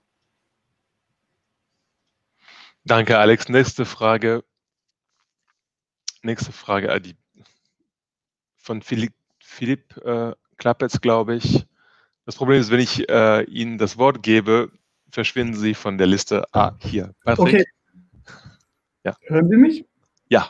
Danke, Alex. Nächste Frage. Nächste Frage, Adi. Von Philipp, Philipp äh, Klappetz, glaube ich. Das Problem ist, wenn ich äh, Ihnen das Wort gebe, verschwinden Sie von der Liste. Ah, hier. Patrick. Okay. Ja. Hören Sie mich? Ja.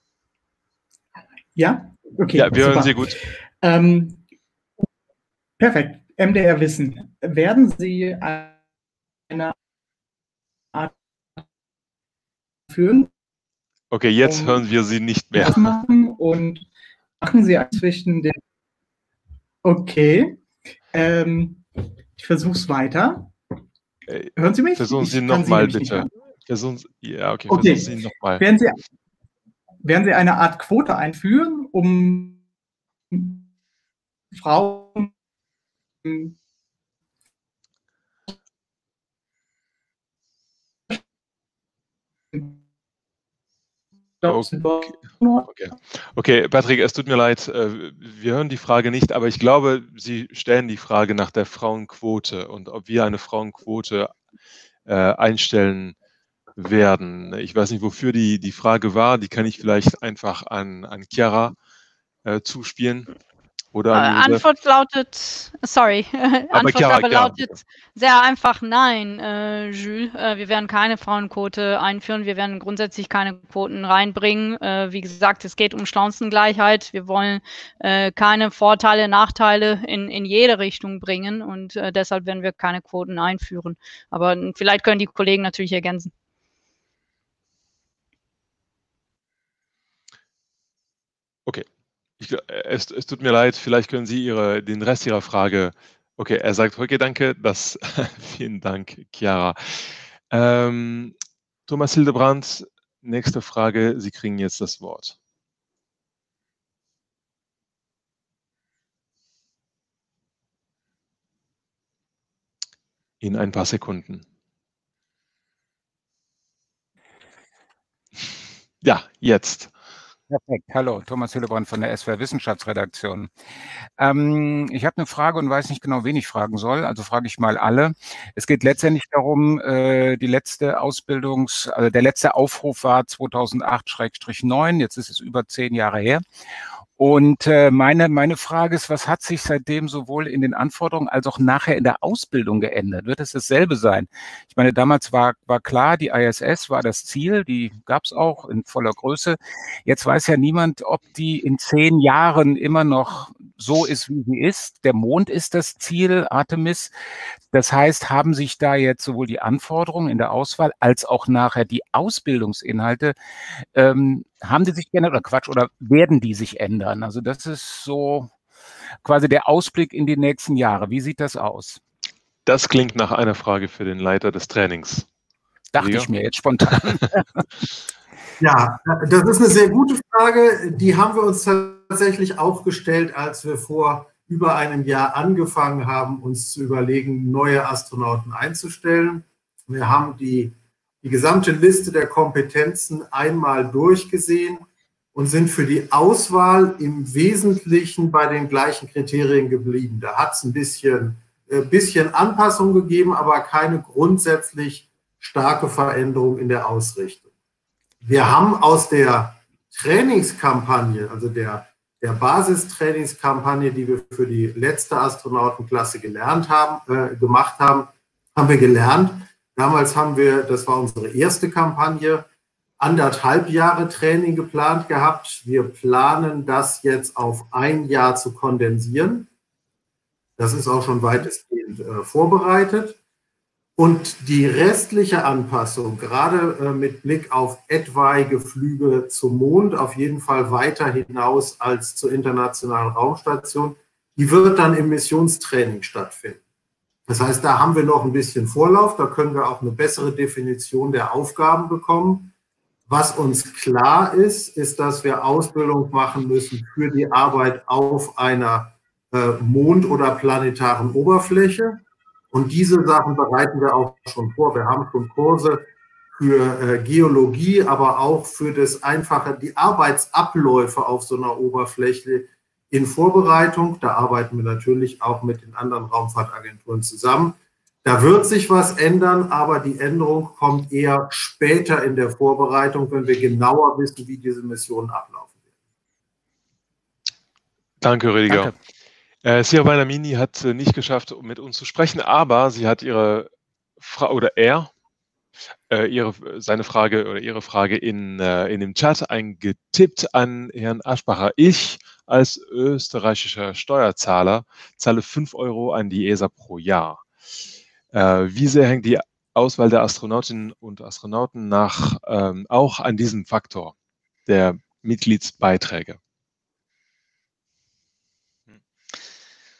Ja? Okay. Ja, wir super. hören Sie gut. Ähm, perfekt. M D R Wissen. Werden Sie eine Art führen? Okay, jetzt um hören wir Sie nicht mehr. das machen und machen Sie zwischen den. Okay. Ähm, ich versuche es weiter. Äh, Hören Sie mich? Versuchen Sie Ich kann Sie nochmal, nämlich nicht bitte. hören. Versuchen Sie, ja, okay, Okay. versuchen Sie nochmal. Werden Sie, werden Sie eine Art Quote einführen, um Frauen Okay. Okay. Okay, Patrick, es tut mir leid, äh, wir hören die Frage nicht, aber ich glaube, Sie stellen die Frage nach der Frauenquote und ob wir eine Frauenquote äh, einstellen werden. Ich weiß nicht, wofür die, die Frage war, die kann ich vielleicht einfach an, an Chiara äh, zuspielen. Oder an Äh, Josef. Antwort lautet, sorry, Aber Antwort Chiara, aber Chiara, lautet bitte. sehr einfach nein, äh, Jules. Äh, wir werden keine Frauenquote einführen. Wir werden grundsätzlich keine Quoten reinbringen. Äh, wie gesagt, es geht um Chancengleichheit. Wir wollen äh, keine Vorteile, Nachteile in, in jede Richtung bringen und äh, deshalb werden wir keine Quoten einführen. Aber äh, vielleicht können die Kollegen natürlich ergänzen. Okay. Ich, es, es tut mir leid, vielleicht können Sie Ihre, den Rest Ihrer Frage. Okay, er sagt, okay, danke. Das, vielen Dank, Chiara. Ähm, Thomas Hildebrand, nächste Frage. Sie kriegen jetzt das Wort. In ein paar Sekunden. Ja, jetzt. Perfekt. Hallo, Thomas Hillebrand von der S W R Wissenschaftsredaktion. Ähm, ich habe eine Frage und weiß nicht genau, wen ich fragen soll, also frage ich mal alle. Es geht letztendlich darum, äh, die letzte Ausbildungs-, also der letzte Aufruf war zweitausendacht neun, jetzt ist es über zehn Jahre her. Und äh, meine, meine Frage ist, was hat sich seitdem sowohl in den Anforderungen als auch nachher in der Ausbildung geändert? Wird es dasselbe sein? Ich meine, damals war, war klar, die I S S war das Ziel, die gab es auch in voller Größe. Jetzt weiß ja niemand, ob die in zehn Jahren immer noch so ist, wie sie ist. Der Mond ist das Ziel, Artemis. Das heißt, haben sich da jetzt sowohl die Anforderungen in der Auswahl als auch nachher die Ausbildungsinhalte, ähm, haben die sich geändert oder Quatsch, oder werden die sich ändern? Also das ist so quasi der Ausblick in die nächsten Jahre. Wie sieht das aus? Das klingt nach einer Frage für den Leiter des Trainings. Dachte Rüdiger? ich mir jetzt spontan. Ja, das ist eine sehr gute Frage. Die haben wir uns tatsächlich auch gestellt, als wir vor über einem Jahr angefangen haben, uns zu überlegen, neue Astronauten einzustellen. Wir haben die, die gesamte Liste der Kompetenzen einmal durchgesehen und sind für die Auswahl im Wesentlichen bei den gleichen Kriterien geblieben. Da hat es ein bisschen, äh, bisschen Anpassung gegeben, aber keine grundsätzlich starke Veränderung in der Ausrichtung. Wir haben aus der Trainingskampagne, also der, der Basistrainingskampagne, die wir für die letzte Astronautenklasse gelernt haben, äh, gemacht haben, haben wir gelernt. Damals haben wir, das war unsere erste Kampagne, anderthalb Jahre Training geplant gehabt. Wir planen das jetzt auf ein Jahr zu kondensieren. Das ist auch schon weitestgehend äh, vorbereitet. Und die restliche Anpassung, gerade äh, mit Blick auf etwaige Flüge zum Mond, auf jeden Fall weiter hinaus als zur Internationalen Raumstation, die wird dann im Missionstraining stattfinden. Das heißt, da haben wir noch ein bisschen Vorlauf, da können wir auch eine bessere Definition der Aufgaben bekommen. Was uns klar ist, ist, dass wir Ausbildung machen müssen für die Arbeit auf einer äh, Mond- oder planetaren Oberfläche. Und diese Sachen bereiten wir auch schon vor. Wir haben schon Kurse für äh, Geologie, aber auch für das einfache, die Arbeitsabläufe auf so einer Oberfläche in Vorbereitung. Da arbeiten wir natürlich auch mit den anderen Raumfahrtagenturen zusammen. Da wird sich was ändern, aber die Änderung kommt eher später in der Vorbereitung, wenn wir genauer wissen, wie diese Missionen ablaufen werden. Danke, Rüdiger. Danke. Äh, Sira Bainamini hat äh, nicht geschafft, mit uns zu sprechen, aber sie hat ihre Frage, oder er, äh, ihre, seine Frage oder ihre Frage in, äh, in dem Chat eingetippt an Herrn Aschbacher. Ich als österreichischer Steuerzahler zahle fünf Euro an die E S A pro Jahr. Äh, wie sehr hängt die Auswahl der Astronautinnen und Astronauten nach ähm, auch an diesem Faktor der Mitgliedsbeiträge?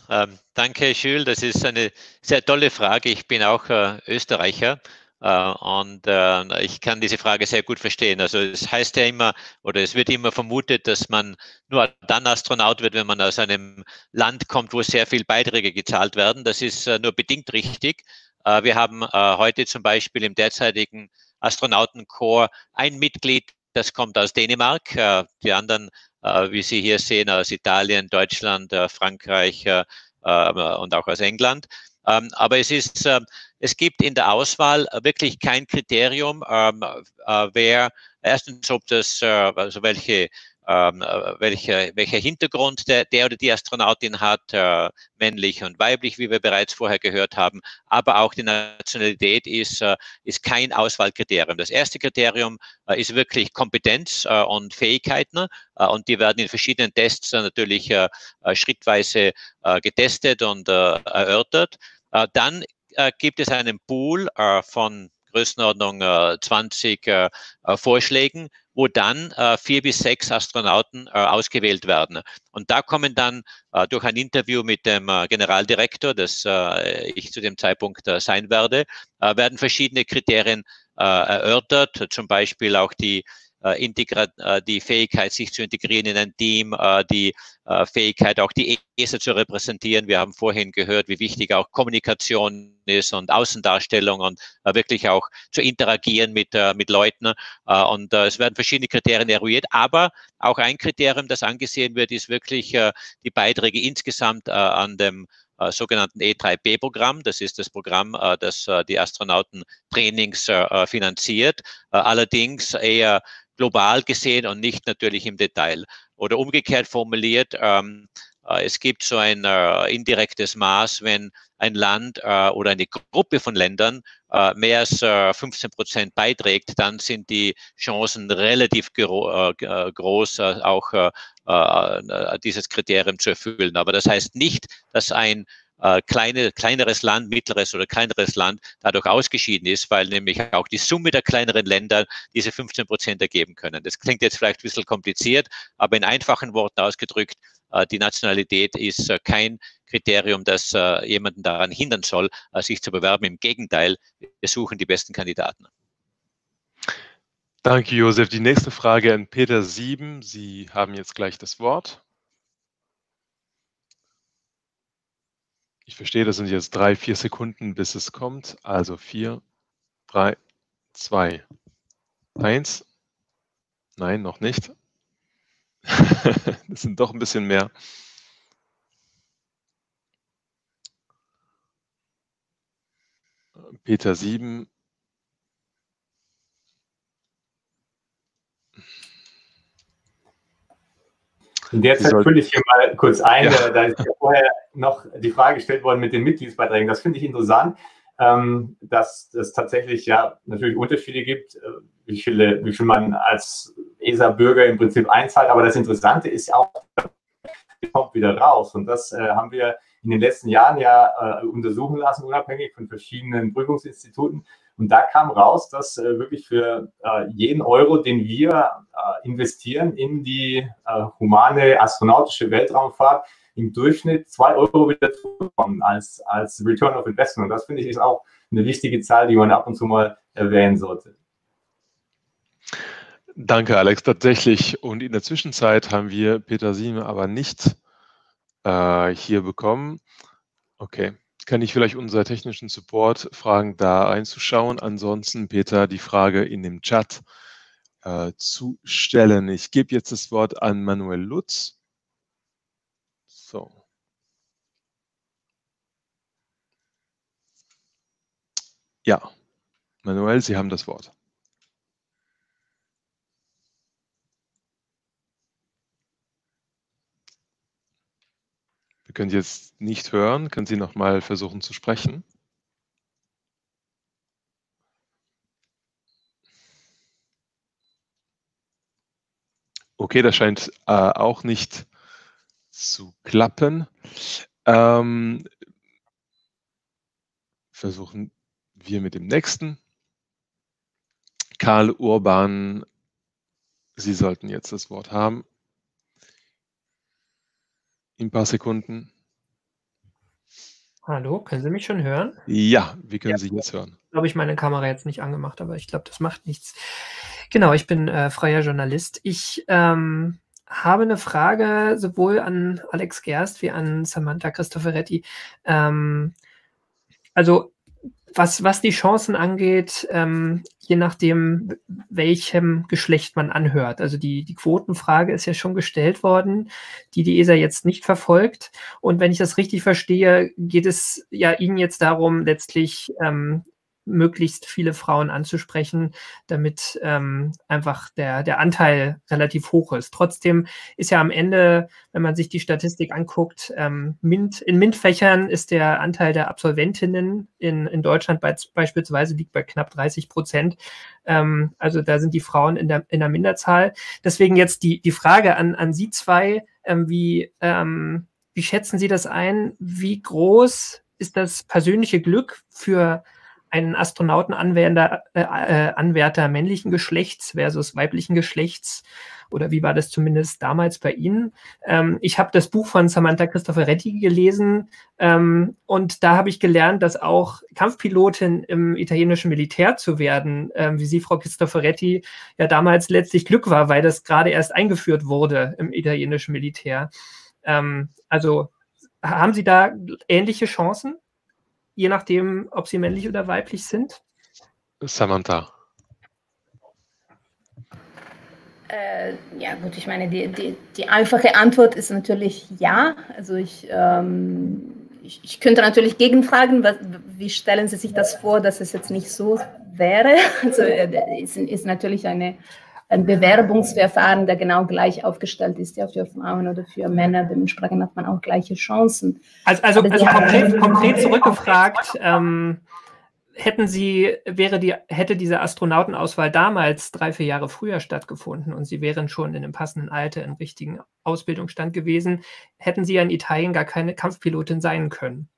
ähm, danke, Jules. Das ist eine sehr tolle Frage. Ich bin auch äh, Österreicher äh, und äh, ich kann diese Frage sehr gut verstehen. Also es heißt ja immer, oder es wird immer vermutet, dass man nur dann Astronaut wird, wenn man aus einem Land kommt, wo sehr viel Beiträge gezahlt werden. Das ist äh, nur bedingt richtig. Äh, wir haben äh, heute zum Beispiel im derzeitigen Astronautenkorps ein Mitglied, das kommt aus Dänemark, äh, die anderen, äh, wie Sie hier sehen, aus Italien, Deutschland, äh, Frankreich äh, äh, und auch aus England. Ähm, aber es ist, äh, es gibt in der Auswahl wirklich kein Kriterium, ähm, äh, wer erstens, ob das, äh, also welche Ähm, welcher, welcher Hintergrund der, der oder die Astronautin hat, äh, männlich und weiblich, wie wir bereits vorher gehört haben, aber auch die Nationalität ist, äh, ist kein Auswahlkriterium. Das erste Kriterium äh, ist wirklich Kompetenz äh, und Fähigkeiten äh, und die werden in verschiedenen Tests äh, natürlich äh, schrittweise äh, getestet und äh, erörtert. Äh, dann äh, gibt es einen Pool äh, von Größenordnung äh, zwanzig äh, Vorschlägen, wo dann äh, vier bis sechs Astronauten äh, ausgewählt werden. Und da kommen dann äh, durch ein Interview mit dem äh, Generaldirektor, das äh, ich zu dem Zeitpunkt äh, sein werde, äh, werden verschiedene Kriterien äh, erörtert, zum Beispiel auch die äh, Integra äh, die Fähigkeit, sich zu integrieren in ein Team, äh, die äh, Fähigkeit, auch die E S A zu repräsentieren. Wir haben vorhin gehört, wie wichtig auch Kommunikation ist und Außendarstellung und äh, wirklich auch zu interagieren mit, äh, mit Leuten. Äh, und äh, es werden verschiedene Kriterien eruiert, aber auch ein Kriterium, das angesehen wird, ist wirklich äh, die Beiträge insgesamt äh, an dem äh, sogenannten E drei B-Programm. Das ist das Programm, äh, das äh, die Astronautentrainings äh, finanziert, äh, allerdings eher global gesehen und nicht natürlich im Detail. Oder umgekehrt formuliert, ähm, äh, es gibt so ein äh, indirektes Maß, wenn ein Land äh, oder eine Gruppe von Ländern äh, mehr als äh, fünfzehn Prozent beiträgt, dann sind die Chancen relativ gro äh, groß, äh, auch äh, äh, dieses Kriterium zu erfüllen. Aber das heißt nicht, dass ein äh, kleine, kleineres Land, mittleres oder kleineres Land dadurch ausgeschieden ist, weil nämlich auch die Summe der kleineren Länder diese fünfzehn Prozent ergeben können. Das klingt jetzt vielleicht ein bisschen kompliziert, aber in einfachen Worten ausgedrückt, äh, die Nationalität ist äh, kein Kriterium, das äh, jemanden daran hindern soll, äh, sich zu bewerben. Im Gegenteil, wir suchen die besten Kandidaten. Danke, Josef. Die nächste Frage an Peter Sieben. Sie haben jetzt gleich das Wort. Ich verstehe, das sind jetzt drei, vier Sekunden, bis es kommt. Also vier, drei, zwei, eins. Nein, noch nicht. Das sind doch ein bisschen mehr. Peter Sieben. In der Zeit fülle ich hier mal kurz ein, ja. Da ist ja vorher noch die Frage gestellt worden mit den Mitgliedsbeiträgen. Das finde ich interessant, ähm, dass es tatsächlich ja natürlich Unterschiede gibt, wie, viele, wie viel man als E S A-Bürger im Prinzip einzahlt. Aber das Interessante ist auch, die kommt wieder raus. Und das äh, haben wir in den letzten Jahren ja äh, untersuchen lassen, unabhängig von verschiedenen Prüfungsinstituten. Und da kam raus, dass äh, wirklich für äh, jeden Euro, den wir äh, investieren in die äh, humane astronautische Weltraumfahrt, im Durchschnitt zwei Euro wieder zurückkommen als, als Return of Investment. Und das finde ich ist auch eine wichtige Zahl, die man ab und zu mal erwähnen sollte. Danke, Alex. Tatsächlich. Und in der Zwischenzeit haben wir Peter Sieben aber nicht äh, hier bekommen. Okay. Kann ich vielleicht unser technischen Support fragen, da einzuschauen. Ansonsten, Peter, die Frage in dem Chat äh, zu stellen. Ich gebe jetzt das Wort an Manuel Lutz. So. Ja, Manuel, Sie haben das Wort. Wir können Sie jetzt nicht hören. Können Sie noch mal versuchen zu sprechen? Okay, das scheint äh, auch nicht zu klappen. Ähm, versuchen wir mit dem nächsten. Karl Urban, Sie sollten jetzt das Wort haben. In ein paar Sekunden. Hallo, können Sie mich schon hören? Ja, wir können Ja. Sie jetzt hören. Glaube ich, meine Kamera jetzt nicht angemacht, aber ich glaube, das macht nichts. Genau, ich bin äh, freier Journalist. Ich ähm, habe eine Frage sowohl an Alex Gerst wie an Samantha Cristoforetti. Ähm, also was, was die Chancen angeht, ähm, je nachdem, welchem Geschlecht man anhört. Also die, die Quotenfrage ist ja schon gestellt worden, die die E S A jetzt nicht verfolgt. Und wenn ich das richtig verstehe, geht es ja Ihnen jetzt darum, letztlich ähm, möglichst viele Frauen anzusprechen, damit ähm, einfach der, der Anteil relativ hoch ist. Trotzdem ist ja am Ende, wenn man sich die Statistik anguckt, ähm, MINT, in MINT-Fächern ist der Anteil der Absolventinnen in, in Deutschland bei, beispielsweise liegt bei knapp dreißig Prozent. Ähm, also da sind die Frauen in der, in der Minderzahl. Deswegen jetzt die, die Frage an, an Sie zwei, ähm, wie, ähm, wie schätzen Sie das ein? Wie groß ist das persönliche Glück für einen Astronautenanwärter äh, äh, Anwärter männlichen Geschlechts versus weiblichen Geschlechts? Oder wie war das zumindest damals bei Ihnen? Ähm, ich habe das Buch von Samantha Cristoforetti gelesen ähm, und da habe ich gelernt, dass auch Kampfpilotin im italienischen Militär zu werden, ähm, wie Sie, Frau Cristoforetti, ja damals letztlich Glück war, weil das gerade erst eingeführt wurde im italienischen Militär. Ähm, also haben Sie da ähnliche Chancen? Je nachdem, ob sie männlich oder weiblich sind? Samantha. Äh, ja gut, ich meine, die, die, die einfache Antwort ist natürlich ja. Also ich, ähm, ich, ich könnte natürlich gegenfragen, was, wie stellen Sie sich das vor, dass es jetzt nicht so wäre? Also es ist, ist natürlich eine, ein Bewerbungsverfahren, der genau gleich aufgestellt ist, ja, für Frauen oder für Männer. Dementsprechend hat man auch gleiche Chancen. Also, also, also konkret, konkret zurückgefragt, ähm, hätten Sie, wäre die, hätte diese Astronautenauswahl damals drei, vier Jahre früher stattgefunden und Sie wären schon in einem passenden Alter, im richtigen Ausbildungsstand gewesen, hätten Sie ja in Italien gar keine Kampfpilotin sein können.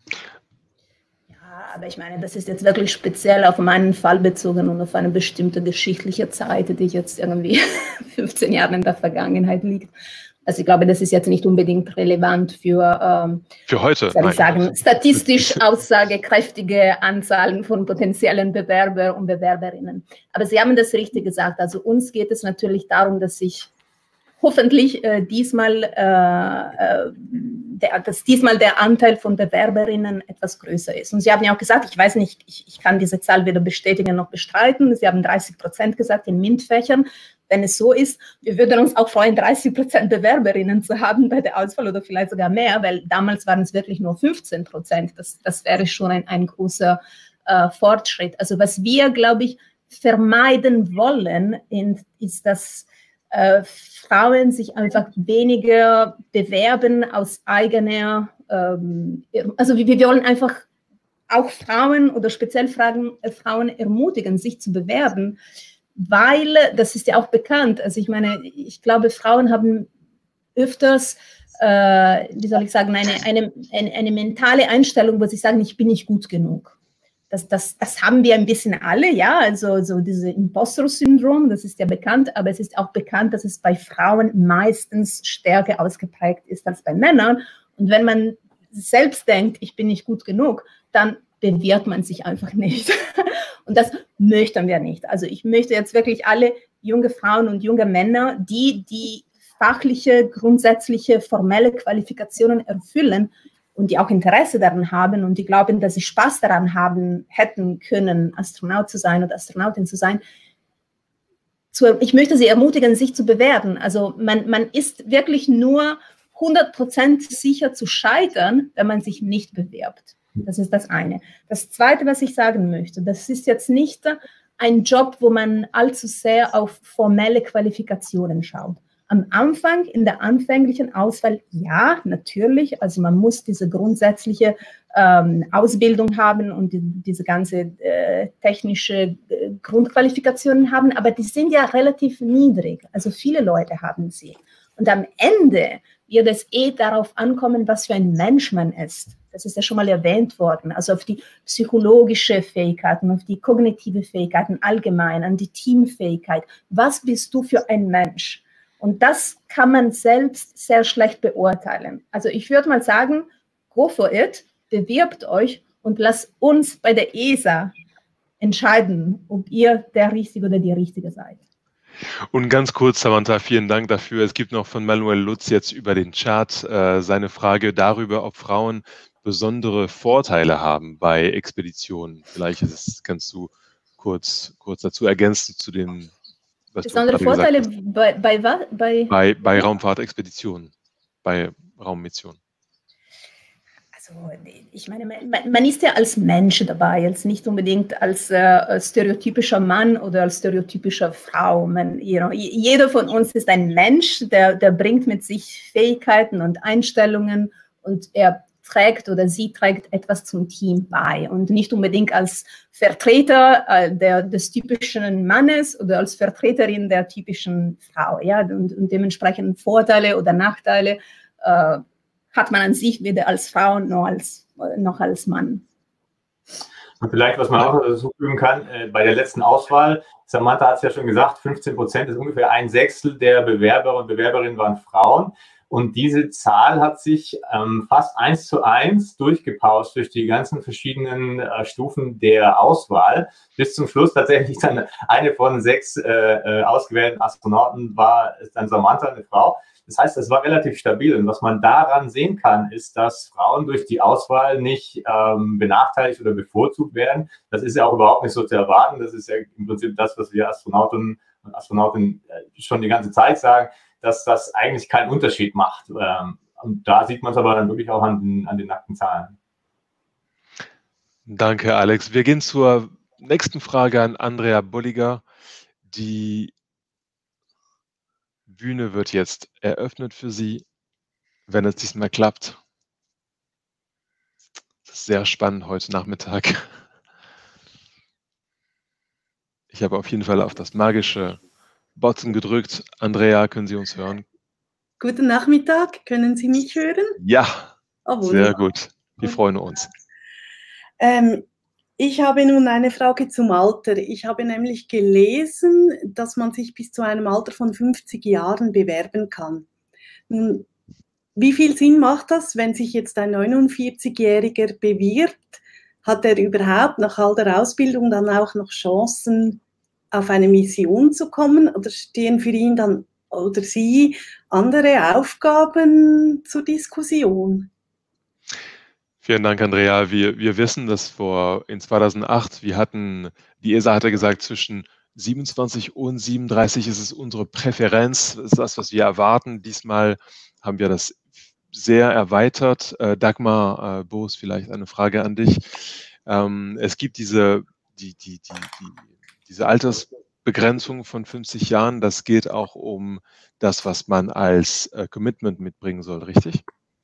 Aber ich meine, das ist jetzt wirklich speziell auf meinen Fall bezogen und auf eine bestimmte geschichtliche Zeit, die jetzt irgendwie fünfzehn Jahre in der Vergangenheit liegt. Also ich glaube, das ist jetzt nicht unbedingt relevant für, ähm, für heute, soll ich sagen, statistisch aussagekräftige Anzahlen von potenziellen Bewerber und Bewerberinnen. Aber Sie haben das richtig gesagt. Also uns geht es natürlich darum, dass sich hoffentlich äh, diesmal, äh, der, dass diesmal der Anteil von Bewerberinnen etwas größer ist. Und Sie haben ja auch gesagt, ich weiß nicht, ich, ich kann diese Zahl weder bestätigen noch bestreiten. Sie haben dreißig Prozent gesagt in MINT-Fächern. Wenn es so ist, wir würden uns auch freuen, dreißig Prozent Bewerberinnen zu haben bei der Auswahl oder vielleicht sogar mehr, weil damals waren es wirklich nur fünfzehn Prozent. Das, das wäre schon ein, ein großer äh, Fortschritt. Also was wir, glaube ich, vermeiden wollen, in, ist, dass äh, Frauen sich einfach weniger bewerben aus eigener, ähm, also wir, wir wollen einfach auch Frauen oder speziell Fragen, äh, Frauen ermutigen, sich zu bewerben, weil, das ist ja auch bekannt, also ich meine, ich glaube, Frauen haben öfters, äh, wie soll ich sagen, eine, eine, eine, eine mentale Einstellung, wo sie sagen, ich bin nicht gut genug. Das, das, das haben wir ein bisschen alle, ja, also so dieses Imposter-Syndrom, das ist ja bekannt, aber es ist auch bekannt, dass es bei Frauen meistens stärker ausgeprägt ist als bei Männern. Und wenn man selbst denkt, ich bin nicht gut genug, dann bewirbt man sich einfach nicht. Und das möchten wir nicht. Also ich möchte jetzt wirklich alle junge Frauen und junge Männer, die die fachliche, grundsätzliche, formelle Qualifikationen erfüllen und die auch Interesse daran haben und die glauben, dass sie Spaß daran haben, hätten können, Astronaut zu sein oder Astronautin zu sein. Zu, ich möchte sie ermutigen, sich zu bewerben. Also man, man ist wirklich nur hundert Prozent sicher zu scheitern, wenn man sich nicht bewirbt. Das ist das eine. Das Zweite, was ich sagen möchte, das ist jetzt nicht ein Job, wo man allzu sehr auf formelle Qualifikationen schaut. Am Anfang, in der anfänglichen Auswahl, ja, natürlich. Also man muss diese grundsätzliche ähm, Ausbildung haben und die, diese ganze äh, technische äh, Grundqualifikationen haben, aber die sind ja relativ niedrig. Also viele Leute haben sie. Und am Ende wird es eh darauf ankommen, was für ein Mensch man ist. Das ist ja schon mal erwähnt worden. Also auf die psychologische Fähigkeiten, auf die kognitive Fähigkeiten allgemein, an die Teamfähigkeit. Was bist du für ein Mensch? Und das kann man selbst sehr schlecht beurteilen. Also ich würde mal sagen, go for it. bewirbt euch und lasst uns bei der E S A entscheiden, ob ihr der Richtige oder die Richtige seid. Und ganz kurz, Samantha, vielen Dank dafür. Es gibt noch von Manuel Lutz jetzt über den Chat äh, seine Frage darüber, ob Frauen besondere Vorteile haben bei Expeditionen. Vielleicht ist es, kannst du kurz, kurz dazu ergänzen zu dem, was besondere du gerade Vorteile gesagt hast. bei, bei was? Bei, bei, bei Raumfahrtexpeditionen, bei Raummissionen. Also, ich meine, man, man ist ja als Mensch dabei, als nicht unbedingt als äh, stereotypischer Mann oder als stereotypischer Frau. Man, you know, jeder von uns ist ein Mensch, der, der bringt mit sich Fähigkeiten und Einstellungen und er trägt oder sie trägt etwas zum Team bei und nicht unbedingt als Vertreter äh, der, des typischen Mannes oder als Vertreterin der typischen Frau. Ja? Und, und dementsprechend Vorteile oder Nachteile äh, hat man an sich weder als Frau noch als, noch als Mann. Und vielleicht, was man auch noch hinzufügen kann, äh, bei der letzten Auswahl, Samantha hat es ja schon gesagt, fünfzehn Prozent ist ungefähr ein Sechstel der Bewerber und Bewerberinnen waren Frauen. Und diese Zahl hat sich ähm, fast eins zu eins durchgepauscht durch die ganzen verschiedenen äh, Stufen der Auswahl. Bis zum Schluss tatsächlich dann eine von sechs äh, äh, ausgewählten Astronauten war dann Samantha, eine Frau. Das heißt, es war relativ stabil. Und was man daran sehen kann, ist, dass Frauen durch die Auswahl nicht ähm, benachteiligt oder bevorzugt werden. Das ist ja auch überhaupt nicht so zu erwarten. Das ist ja im Prinzip das, was wir Astronauten und Astronautinnen schon die ganze Zeit sagen, dass das eigentlich keinen Unterschied macht. Und da sieht man es aber dann wirklich auch an den, an den nackten Zahlen. Danke, Alex. Wir gehen zur nächsten Frage an Andrea Bolliger. Die Bühne wird jetzt eröffnet für Sie, wenn es diesmal klappt. Das ist sehr spannend heute Nachmittag. Ich habe auf jeden Fall auf das magische Button gedrückt. Andrea, können Sie uns hören? Guten Nachmittag, können Sie mich hören? Ja, oh, sehr gut. Wir freuen uns. Ähm, ich habe nun eine Frage zum Alter. Ich habe nämlich gelesen, dass man sich bis zu einem Alter von fünfzig Jahren bewerben kann. Nun, wie viel Sinn macht das, wenn sich jetzt ein neunundvierzigjähriger bewirbt? Hat er überhaupt nach all der Ausbildung dann auch noch Chancen, auf eine Mission zu kommen, oder stehen für ihn dann oder sie andere Aufgaben zur Diskussion? Vielen Dank, Andrea. Wir, wir wissen, dass vor in zweitausendacht, wir hatten, die E S A hatte gesagt, zwischen siebenundzwanzig und siebenunddreißig ist es unsere Präferenz, ist das, was wir erwarten. Diesmal haben wir das sehr erweitert. Äh, Dagmar äh, Boos, vielleicht eine Frage an dich. Ähm, es gibt diese, die, die, die, die Diese Altersbegrenzung von fünfzig Jahren, das geht auch um das, was man als äh, Commitment mitbringen soll, richtig?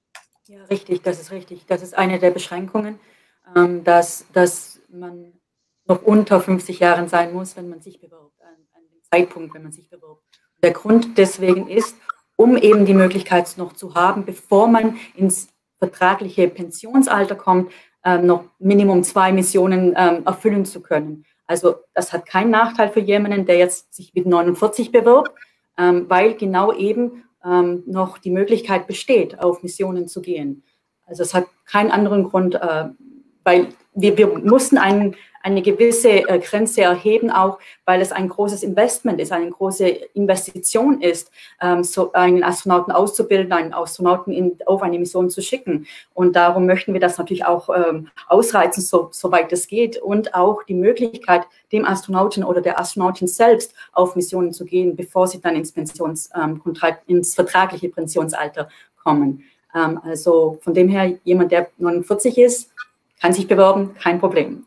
Ja, richtig, das ist richtig. Das ist eine der Beschränkungen, ähm, dass, dass man noch unter fünfzig Jahren sein muss, wenn man sich bewirbt, an, an dem Zeitpunkt, wenn man sich bewirbt. Der Grund deswegen ist, um eben die Möglichkeit noch zu haben, bevor man ins vertragliche Pensionsalter kommt, ähm, noch Minimum zwei Missionen ähm, erfüllen zu können. Also das hat keinen Nachteil für jemanden, der jetzt sich mit neunundvierzig bewirbt, ähm, weil genau eben ähm, noch die Möglichkeit besteht, auf Missionen zu gehen. Also es hat keinen anderen Grund, äh, weil wir, wir mussten einen, eine gewisse äh, Grenze erheben, auch weil es ein großes Investment ist, eine große Investition ist, ähm, so einen Astronauten auszubilden, einen Astronauten in, auf eine Mission zu schicken. Und darum möchten wir das natürlich auch ähm, ausreizen, so, soweit es geht, und auch die Möglichkeit, dem Astronauten oder der Astronautin selbst auf Missionen zu gehen, bevor sie dann ins, Pensions, ähm, ins vertragliche Pensionsalter kommen. Ähm, also von dem her, jemand, der neunundvierzig ist, kann sich bewerben, kein Problem.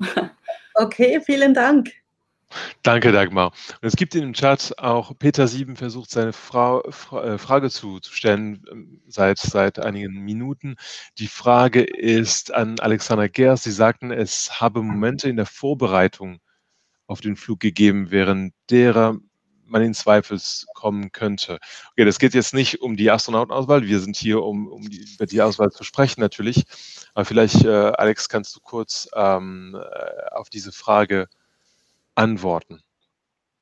Okay, vielen Dank. Danke, Dagmar. Und es gibt in dem Chat auch, Peter Sieben versucht, seine Fra Fra Frage zu, zu stellen seit, seit einigen Minuten. Die Frage ist an Alexander Gerst. Sie sagten, es habe Momente in der Vorbereitung auf den Flug gegeben, während derer man in Zweifels kommen könnte. Okay, das geht jetzt nicht um die Astronautenauswahl. Wir sind hier, um, um die, über die Auswahl zu sprechen, natürlich. Aber vielleicht, äh, Alex, kannst du kurz ähm, auf diese Frage antworten.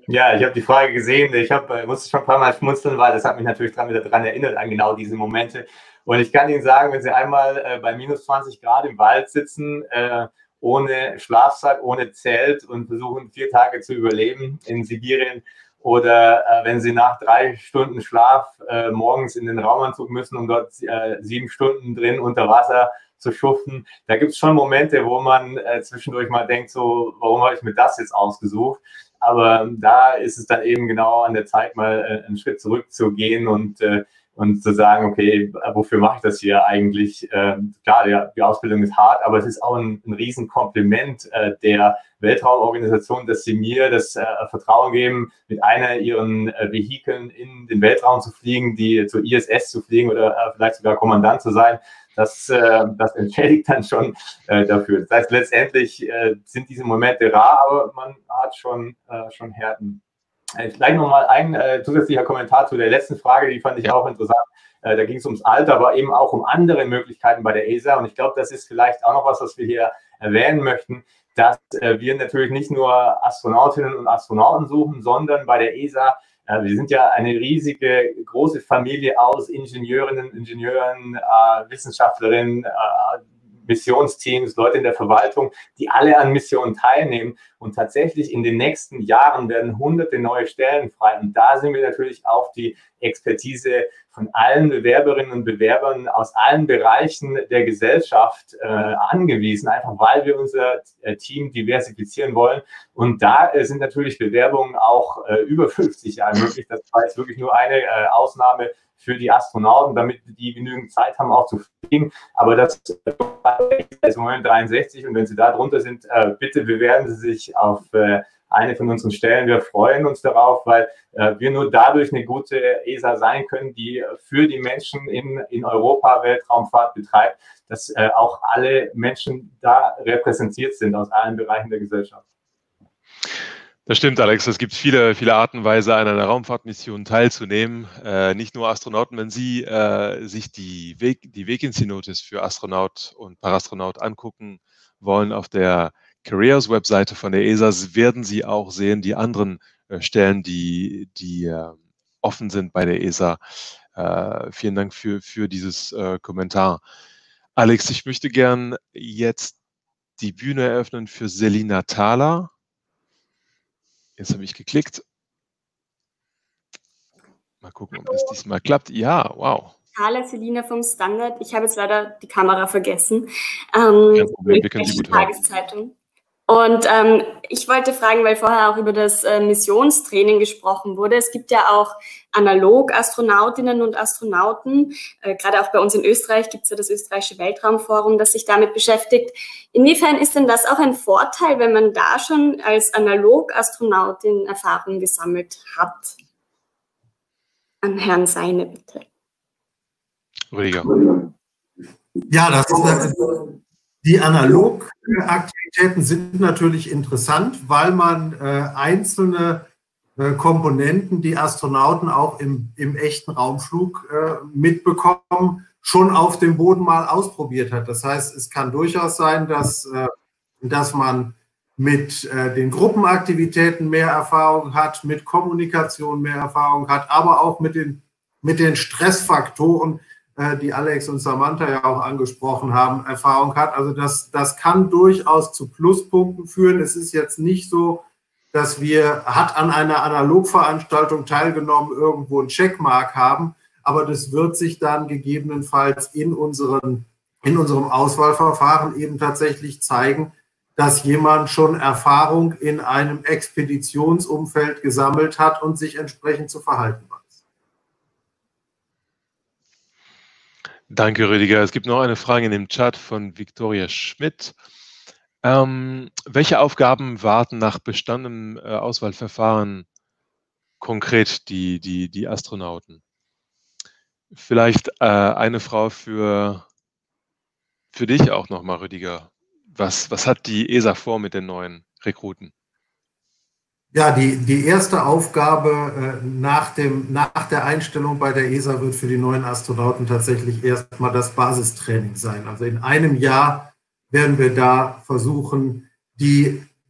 Ja, ich habe die Frage gesehen. Ich hab, musste schon ein paar Mal schmunzeln, weil das hat mich natürlich dran, wieder daran erinnert, an genau diese Momente. Und ich kann Ihnen sagen, wenn Sie einmal äh, bei minus zwanzig Grad im Wald sitzen, äh, ohne Schlafsack, ohne Zelt und versuchen, vier Tage zu überleben in Sibirien, oder äh, wenn Sie nach drei Stunden Schlaf äh, morgens in den Raumanzug müssen, um dort äh, sieben Stunden drin unter Wasser zu schuften, da gibt es schon Momente, wo man äh, zwischendurch mal denkt, so, warum habe ich mir das jetzt ausgesucht? Aber da ist es dann eben genau an der Zeit, mal äh, einen Schritt zurückzugehen und, äh, und zu sagen, okay, wofür mache ich das hier eigentlich? Äh, klar, die, die Ausbildung ist hart, aber es ist auch ein, ein Riesenkompliment äh, der Weltraumorganisation, dass sie mir das äh, Vertrauen geben, mit einer ihren äh, Vehikeln in den Weltraum zu fliegen, die zur I S S zu fliegen oder äh, vielleicht sogar Kommandant zu sein. Das, äh, das entschädigt dann schon äh, dafür. Das heißt, letztendlich äh, sind diese Momente rar, aber man hat schon, äh, schon Härten. Äh, vielleicht nochmal ein äh, zusätzlicher Kommentar zu der letzten Frage, die fand ich auch interessant. Äh, da ging es ums Alter, aber eben auch um andere Möglichkeiten bei der E S A. Und ich glaube, das ist vielleicht auch noch was, was wir hier erwähnen möchten, dass äh, wir natürlich nicht nur Astronautinnen und Astronauten suchen, sondern bei der E S A, wir sind ja eine riesige, große Familie aus Ingenieurinnen, Ingenieuren, äh, Wissenschaftlerinnen, äh, Missionsteams, Leute in der Verwaltung, die alle an Missionen teilnehmen. Und tatsächlich in den nächsten Jahren werden hunderte neue Stellen frei. Und da sind wir natürlich auf die Expertise von allen Bewerberinnen und Bewerbern aus allen Bereichen der Gesellschaft äh, angewiesen, einfach weil wir unser äh, Team diversifizieren wollen. Und da äh, sind natürlich Bewerbungen auch äh, über fünfzig Jahre möglich. Das war jetzt wirklich nur eine äh, Ausnahme für die Astronauten, damit die genügend Zeit haben, auch zu fliegen. Aber das ist im Moment dreiundsechzig, und wenn Sie da drunter sind, äh, bitte bewerben Sie sich auf äh, eine von unseren Stellen. Wir freuen uns darauf, weil äh, wir nur dadurch eine gute E S A sein können, die für die Menschen in, in Europa Weltraumfahrt betreibt, dass äh, auch alle Menschen da repräsentiert sind aus allen Bereichen der Gesellschaft. Das stimmt, Alex. Es gibt viele, viele Arten und Weisen, an einer Raumfahrtmission teilzunehmen. Äh, nicht nur Astronauten. Wenn Sie äh, sich die, Weg, die Vacancy Notice für Astronaut und Parastronaut angucken wollen auf der Careers-Webseite von der E S A, werden Sie auch sehen, die anderen äh, Stellen, die, die äh, offen sind bei der E S A. Äh, vielen Dank für, für dieses äh, Kommentar. Alex, ich möchte gern jetzt die Bühne eröffnen für Selina Thaler. Jetzt habe ich geklickt. Mal gucken, ob das diesmal klappt. Ja, wow. Hallo, Selina vom Standard. Ich habe jetzt leider die Kamera vergessen. Ähm, Kein Problem, wir können Sie gut hören. Tageszeitung. Und ähm, ich wollte fragen, weil vorher auch über das äh, Missionstraining gesprochen wurde. Es gibt ja auch analog Astronautinnen und Astronauten. Äh, gerade auch bei uns in Österreich gibt es ja das österreichische Weltraumforum, das sich damit beschäftigt. Inwiefern ist denn das auch ein Vorteil, wenn man da schon als Analog-Astronautin Erfahrung gesammelt hat? An Herrn Seine, bitte. Rüdiger. Ja, das ist, die Analogaktivitäten sind natürlich interessant, weil man äh, einzelne äh, Komponenten, die Astronauten auch im, im echten Raumflug äh, mitbekommen, schon auf dem Boden mal ausprobiert hat. Das heißt, es kann durchaus sein, dass, äh, dass man mit äh, den Gruppenaktivitäten mehr Erfahrung hat, mit Kommunikation mehr Erfahrung hat, aber auch mit den, mit den Stressfaktoren, die Alex und Samantha ja auch angesprochen haben, Erfahrung hat. Also das, das kann durchaus zu Pluspunkten führen. Es ist jetzt nicht so, dass wir, hat an einer Analogveranstaltung teilgenommen, irgendwo ein Checkmark haben, aber das wird sich dann gegebenenfalls in, unseren, in unserem Auswahlverfahren eben tatsächlich zeigen, dass jemand schon Erfahrung in einem Expeditionsumfeld gesammelt hat und sich entsprechend zu verhalten weiß. Danke, Rüdiger. Es gibt noch eine Frage in dem Chat von Victoria Schmidt. Ähm, welche Aufgaben warten nach bestandenem äh, Auswahlverfahren konkret die, die, die Astronauten? Vielleicht äh, eine Frage für, für dich auch nochmal, Rüdiger. Was, was hat die E S A vor mit den neuen Rekruten? Ja, die, die erste Aufgabe äh, nach, dem, nach der Einstellung bei der E S A wird für die neuen Astronauten tatsächlich erstmal das Basistraining sein. Also in einem Jahr werden wir da versuchen, die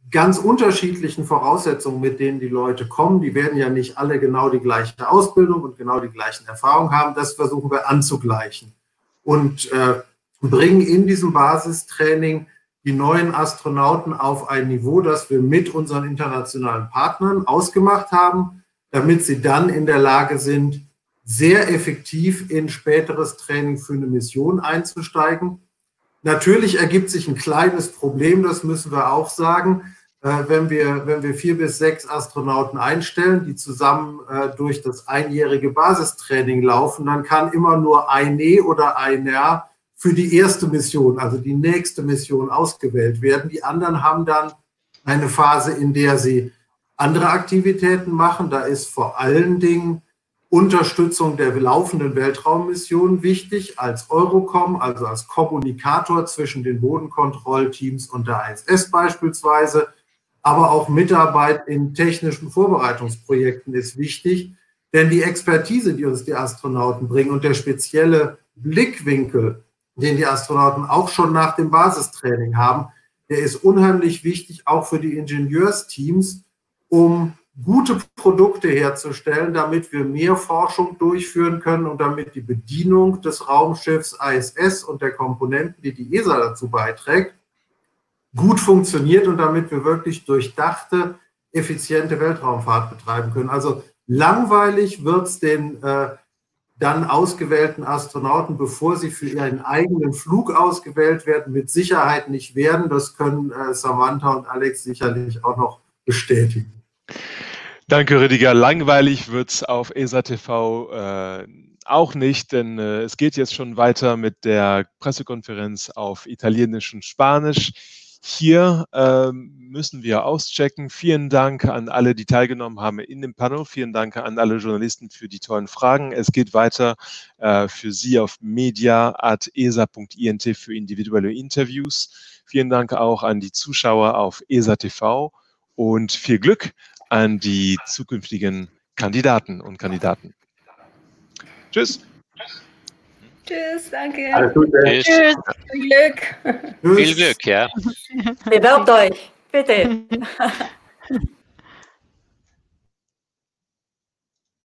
ganz unterschiedlichen Voraussetzungen, mit denen die Leute kommen. Die werden ja nicht alle genau die gleiche Ausbildung und genau die gleichen Erfahrungen haben. Das versuchen wir anzugleichen und äh, bringen in diesem Basistraining die neuen Astronauten auf ein Niveau, das wir mit unseren internationalen Partnern ausgemacht haben, damit sie dann in der Lage sind, sehr effektiv in späteres Training für eine Mission einzusteigen. Natürlich ergibt sich ein kleines Problem, das müssen wir auch sagen, äh, wenn wir, wenn wir vier bis sechs Astronauten einstellen, die zusammen äh, durch das einjährige Basistraining laufen, dann kann immer nur eine oder einer für die erste Mission, also die nächste Mission, ausgewählt werden. Die anderen haben dann eine Phase, in der sie andere Aktivitäten machen. Da ist vor allen Dingen Unterstützung der laufenden Weltraummission wichtig, als Eurocom, also als Kommunikator zwischen den Bodenkontrollteams und der I S S beispielsweise. Aber auch Mitarbeit in technischen Vorbereitungsprojekten ist wichtig, denn die Expertise, die uns die Astronauten bringen und der spezielle Blickwinkel, den die Astronauten auch schon nach dem Basistraining haben, der ist unheimlich wichtig, auch für die Ingenieursteams, um gute Produkte herzustellen, damit wir mehr Forschung durchführen können und damit die Bedienung des Raumschiffs I S S und der Komponenten, die die E S A dazu beiträgt, gut funktioniert und damit wir wirklich durchdachte, effiziente Weltraumfahrt betreiben können. Also langweilig wird es den äh, dann ausgewählten Astronauten, bevor sie für ihren eigenen Flug ausgewählt werden, mit Sicherheit nicht werden. Das können äh, Samantha und Alex sicherlich auch noch bestätigen. Danke, Rüdiger. Langweilig wird es auf E S A T V äh, auch nicht, denn äh, es geht jetzt schon weiter mit der Pressekonferenz auf Italienisch und Spanisch. Hier äh, müssen wir auschecken. Vielen Dank an alle, die teilgenommen haben in dem Panel. Vielen Dank an alle Journalisten für die tollen Fragen. Es geht weiter äh, für Sie auf media at e s a punkt i n t für individuelle Interviews. Vielen Dank auch an die Zuschauer auf E S A T V und viel Glück an die zukünftigen Kandidaten und Kandidaten. Tschüss. Tschüss, danke. Alles Gute. Tschüss. Tschüss. Viel Glück. Viel Glück, ja. Bewerbt euch, bitte.